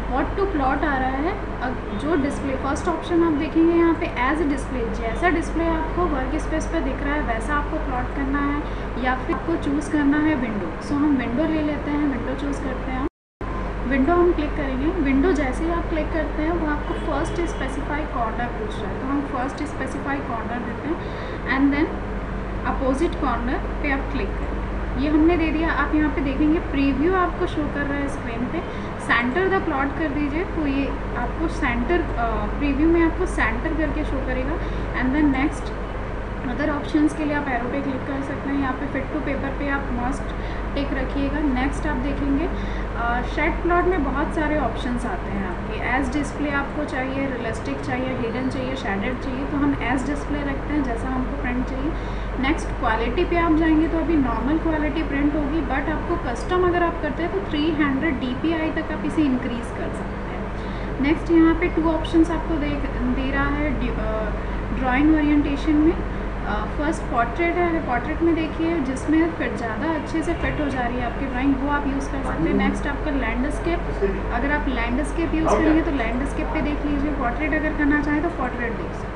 व्हाट टू प्लॉट आ रहा है। अब जो डिस्प्ले फर्स्ट ऑप्शन आप देखेंगे यहाँ पे एज डिस्प्ले, जैसा डिस्प्ले आपको वर्क स्पेस पे दिख रहा है वैसा आपको प्लॉट करना है या फिर आपको चूज़ करना है विंडो। सो हम विंडो ले लेते हैं, विंडो चूज़ करते हैं। विंडो हम क्लिक करेंगे। विंडो जैसे ही आप क्लिक करते हैं वो आपको फर्स्ट स्पेसिफाई कॉर्नर पूछ रहा है, तो हम फर्स्ट स्पेसिफाई कॉर्नर देते हैं एंड देन अपोजिट कॉर्नर पे आप क्लिक करें। ये हमने दे दिया। आप यहाँ पे देखेंगे प्रीव्यू आपको शो कर रहा है स्क्रीन पे। सेंटर द प्लॉट कर दीजिए, तो ये आपको सेंटर प्रीव्यू में आपको सेंटर करके शो करेगा। And then next other options के लिए आप एरो पे क्लिक कर सकते हैं। यहाँ पे फिट टू पेपर पे आप मस्ट टिक रखिएगा। नेक्स्ट आप देखेंगे शेड प्लॉट में बहुत सारे ऑप्शंस आते हैं आपके। एज डिस्प्ले आपको चाहिए, रियलिस्टिक चाहिए, हिडन चाहिए, शेडेड चाहिए, तो हम एज डिस्प्ले रखते हैं जैसा हमको प्रिंट चाहिए। नेक्स्ट क्वालिटी पे आप जाएंगे तो अभी नॉर्मल क्वालिटी प्रिंट होगी, बट आपको कस्टम अगर आप करते हैं तो three hundred D P I तक आप इसे इंक्रीज़ कर सकते हैं। नेक्स्ट यहाँ पे टू ऑप्शंस आपको दे दे रहा है ड्राइंग ओरिएंटेशन में। फर्स्ट पोर्ट्रेट है, पोर्ट्रेट में देखिए जिसमें फिट ज़्यादा अच्छे से फिट हो जा रही है आपकी ड्राइंग, वो आप यूज़ कर सकते हैं। नेक्स्ट आपका लैंडस्केप, अगर आप लैंडस्केप यूज़ करेंगे तो लैंडस्केप पे देख लीजिए। पोर्ट्रेट अगर करना चाहें तो पोर्ट्रेट देख सकते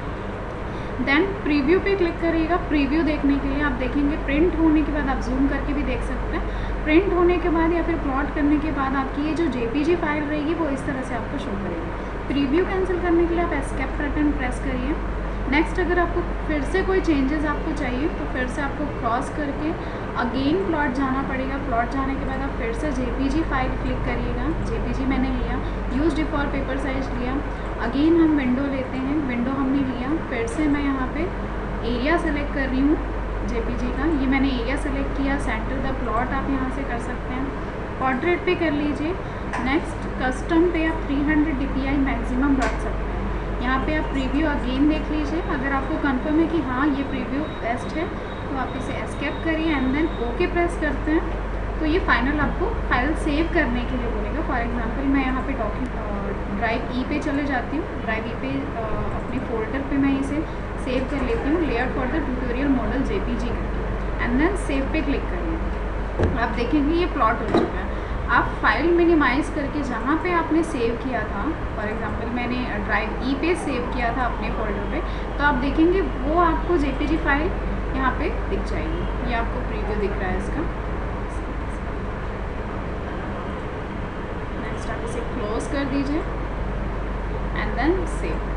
हैं। देन प्रीव्यू पे क्लिक करिएगा। प्रीव्यू देखने के लिए आप देखेंगे प्रिंट होने के बाद आप जूम करके भी देख सकते हैं। प्रिंट होने के बाद या फिर प्लॉट करने के बाद आपकी ये जो जेपीजी फाइल रहेगी वो इस तरह से आपको शो करेगी। प्रीव्यू कैंसिल करने के लिए आप एस्केप बटन प्रेस करिए। नेक्स्ट अगर आपको फिर से कोई चेंजेस आपको चाहिए तो फिर से आपको क्रॉस करके अगेन प्लॉट जाना पड़ेगा। प्लॉट जाने के बाद आप फिर से जेपीजी फाइल क्लिक करिएगा। जेपीजी मैंने लिया, यूज डिफ़ॉल्ट पेपर साइज लिया। अगेन हम विंडो लेते हैं, विंडो हमने लिया। फिर से मैं यहाँ पे एरिया सेलेक्ट कर रही हूँ जेपीजी का, ये मैंने एरिया सेलेक्ट किया। सेंटर द प्लॉट आप यहाँ से कर सकते हैं, पोर्ट्रेट पे कर लीजिए। नेक्स्ट कस्टम पे आप three hundred D P I maximum रख सकते हैं। यहाँ पे आप प्रीव्यू अगेन देख लीजिए। अगर आपको कंफर्म है कि हाँ ये प्रीव्यू बेस्ट है तो आप इसे एस्केप करिए एंड देन ओके प्रेस करते हैं तो ये फाइनल आपको फाइल सेव करने के लिए बोलेगा। फॉर एग्जांपल मैं यहाँ पे डॉक्यूमेंट ड्राइव ई पे चले जाती हूँ। ड्राइव ई पे अपने फोल्डर पे मैं इसे सेव कर लेती हूँ, layout for the tutorial model JPG करके एंड देन सेव पे क्लिक करिए। आप देखेंगे ये प्लॉट हो चुका है। आप फाइल मिनिमाइज़ करके जहाँ पे आपने सेव किया था, फॉर एग्जांपल मैंने ड्राइव ई पे सेव किया था अपने फोल्डर पे, तो आप देखेंगे वो आपको जेपीजी फाइल यहाँ पे दिख जाएगी। ये आपको प्रीव्यू दिख रहा है इसका। नेक्स्ट आप इसे क्लोज कर दीजिए एंड देन सेव।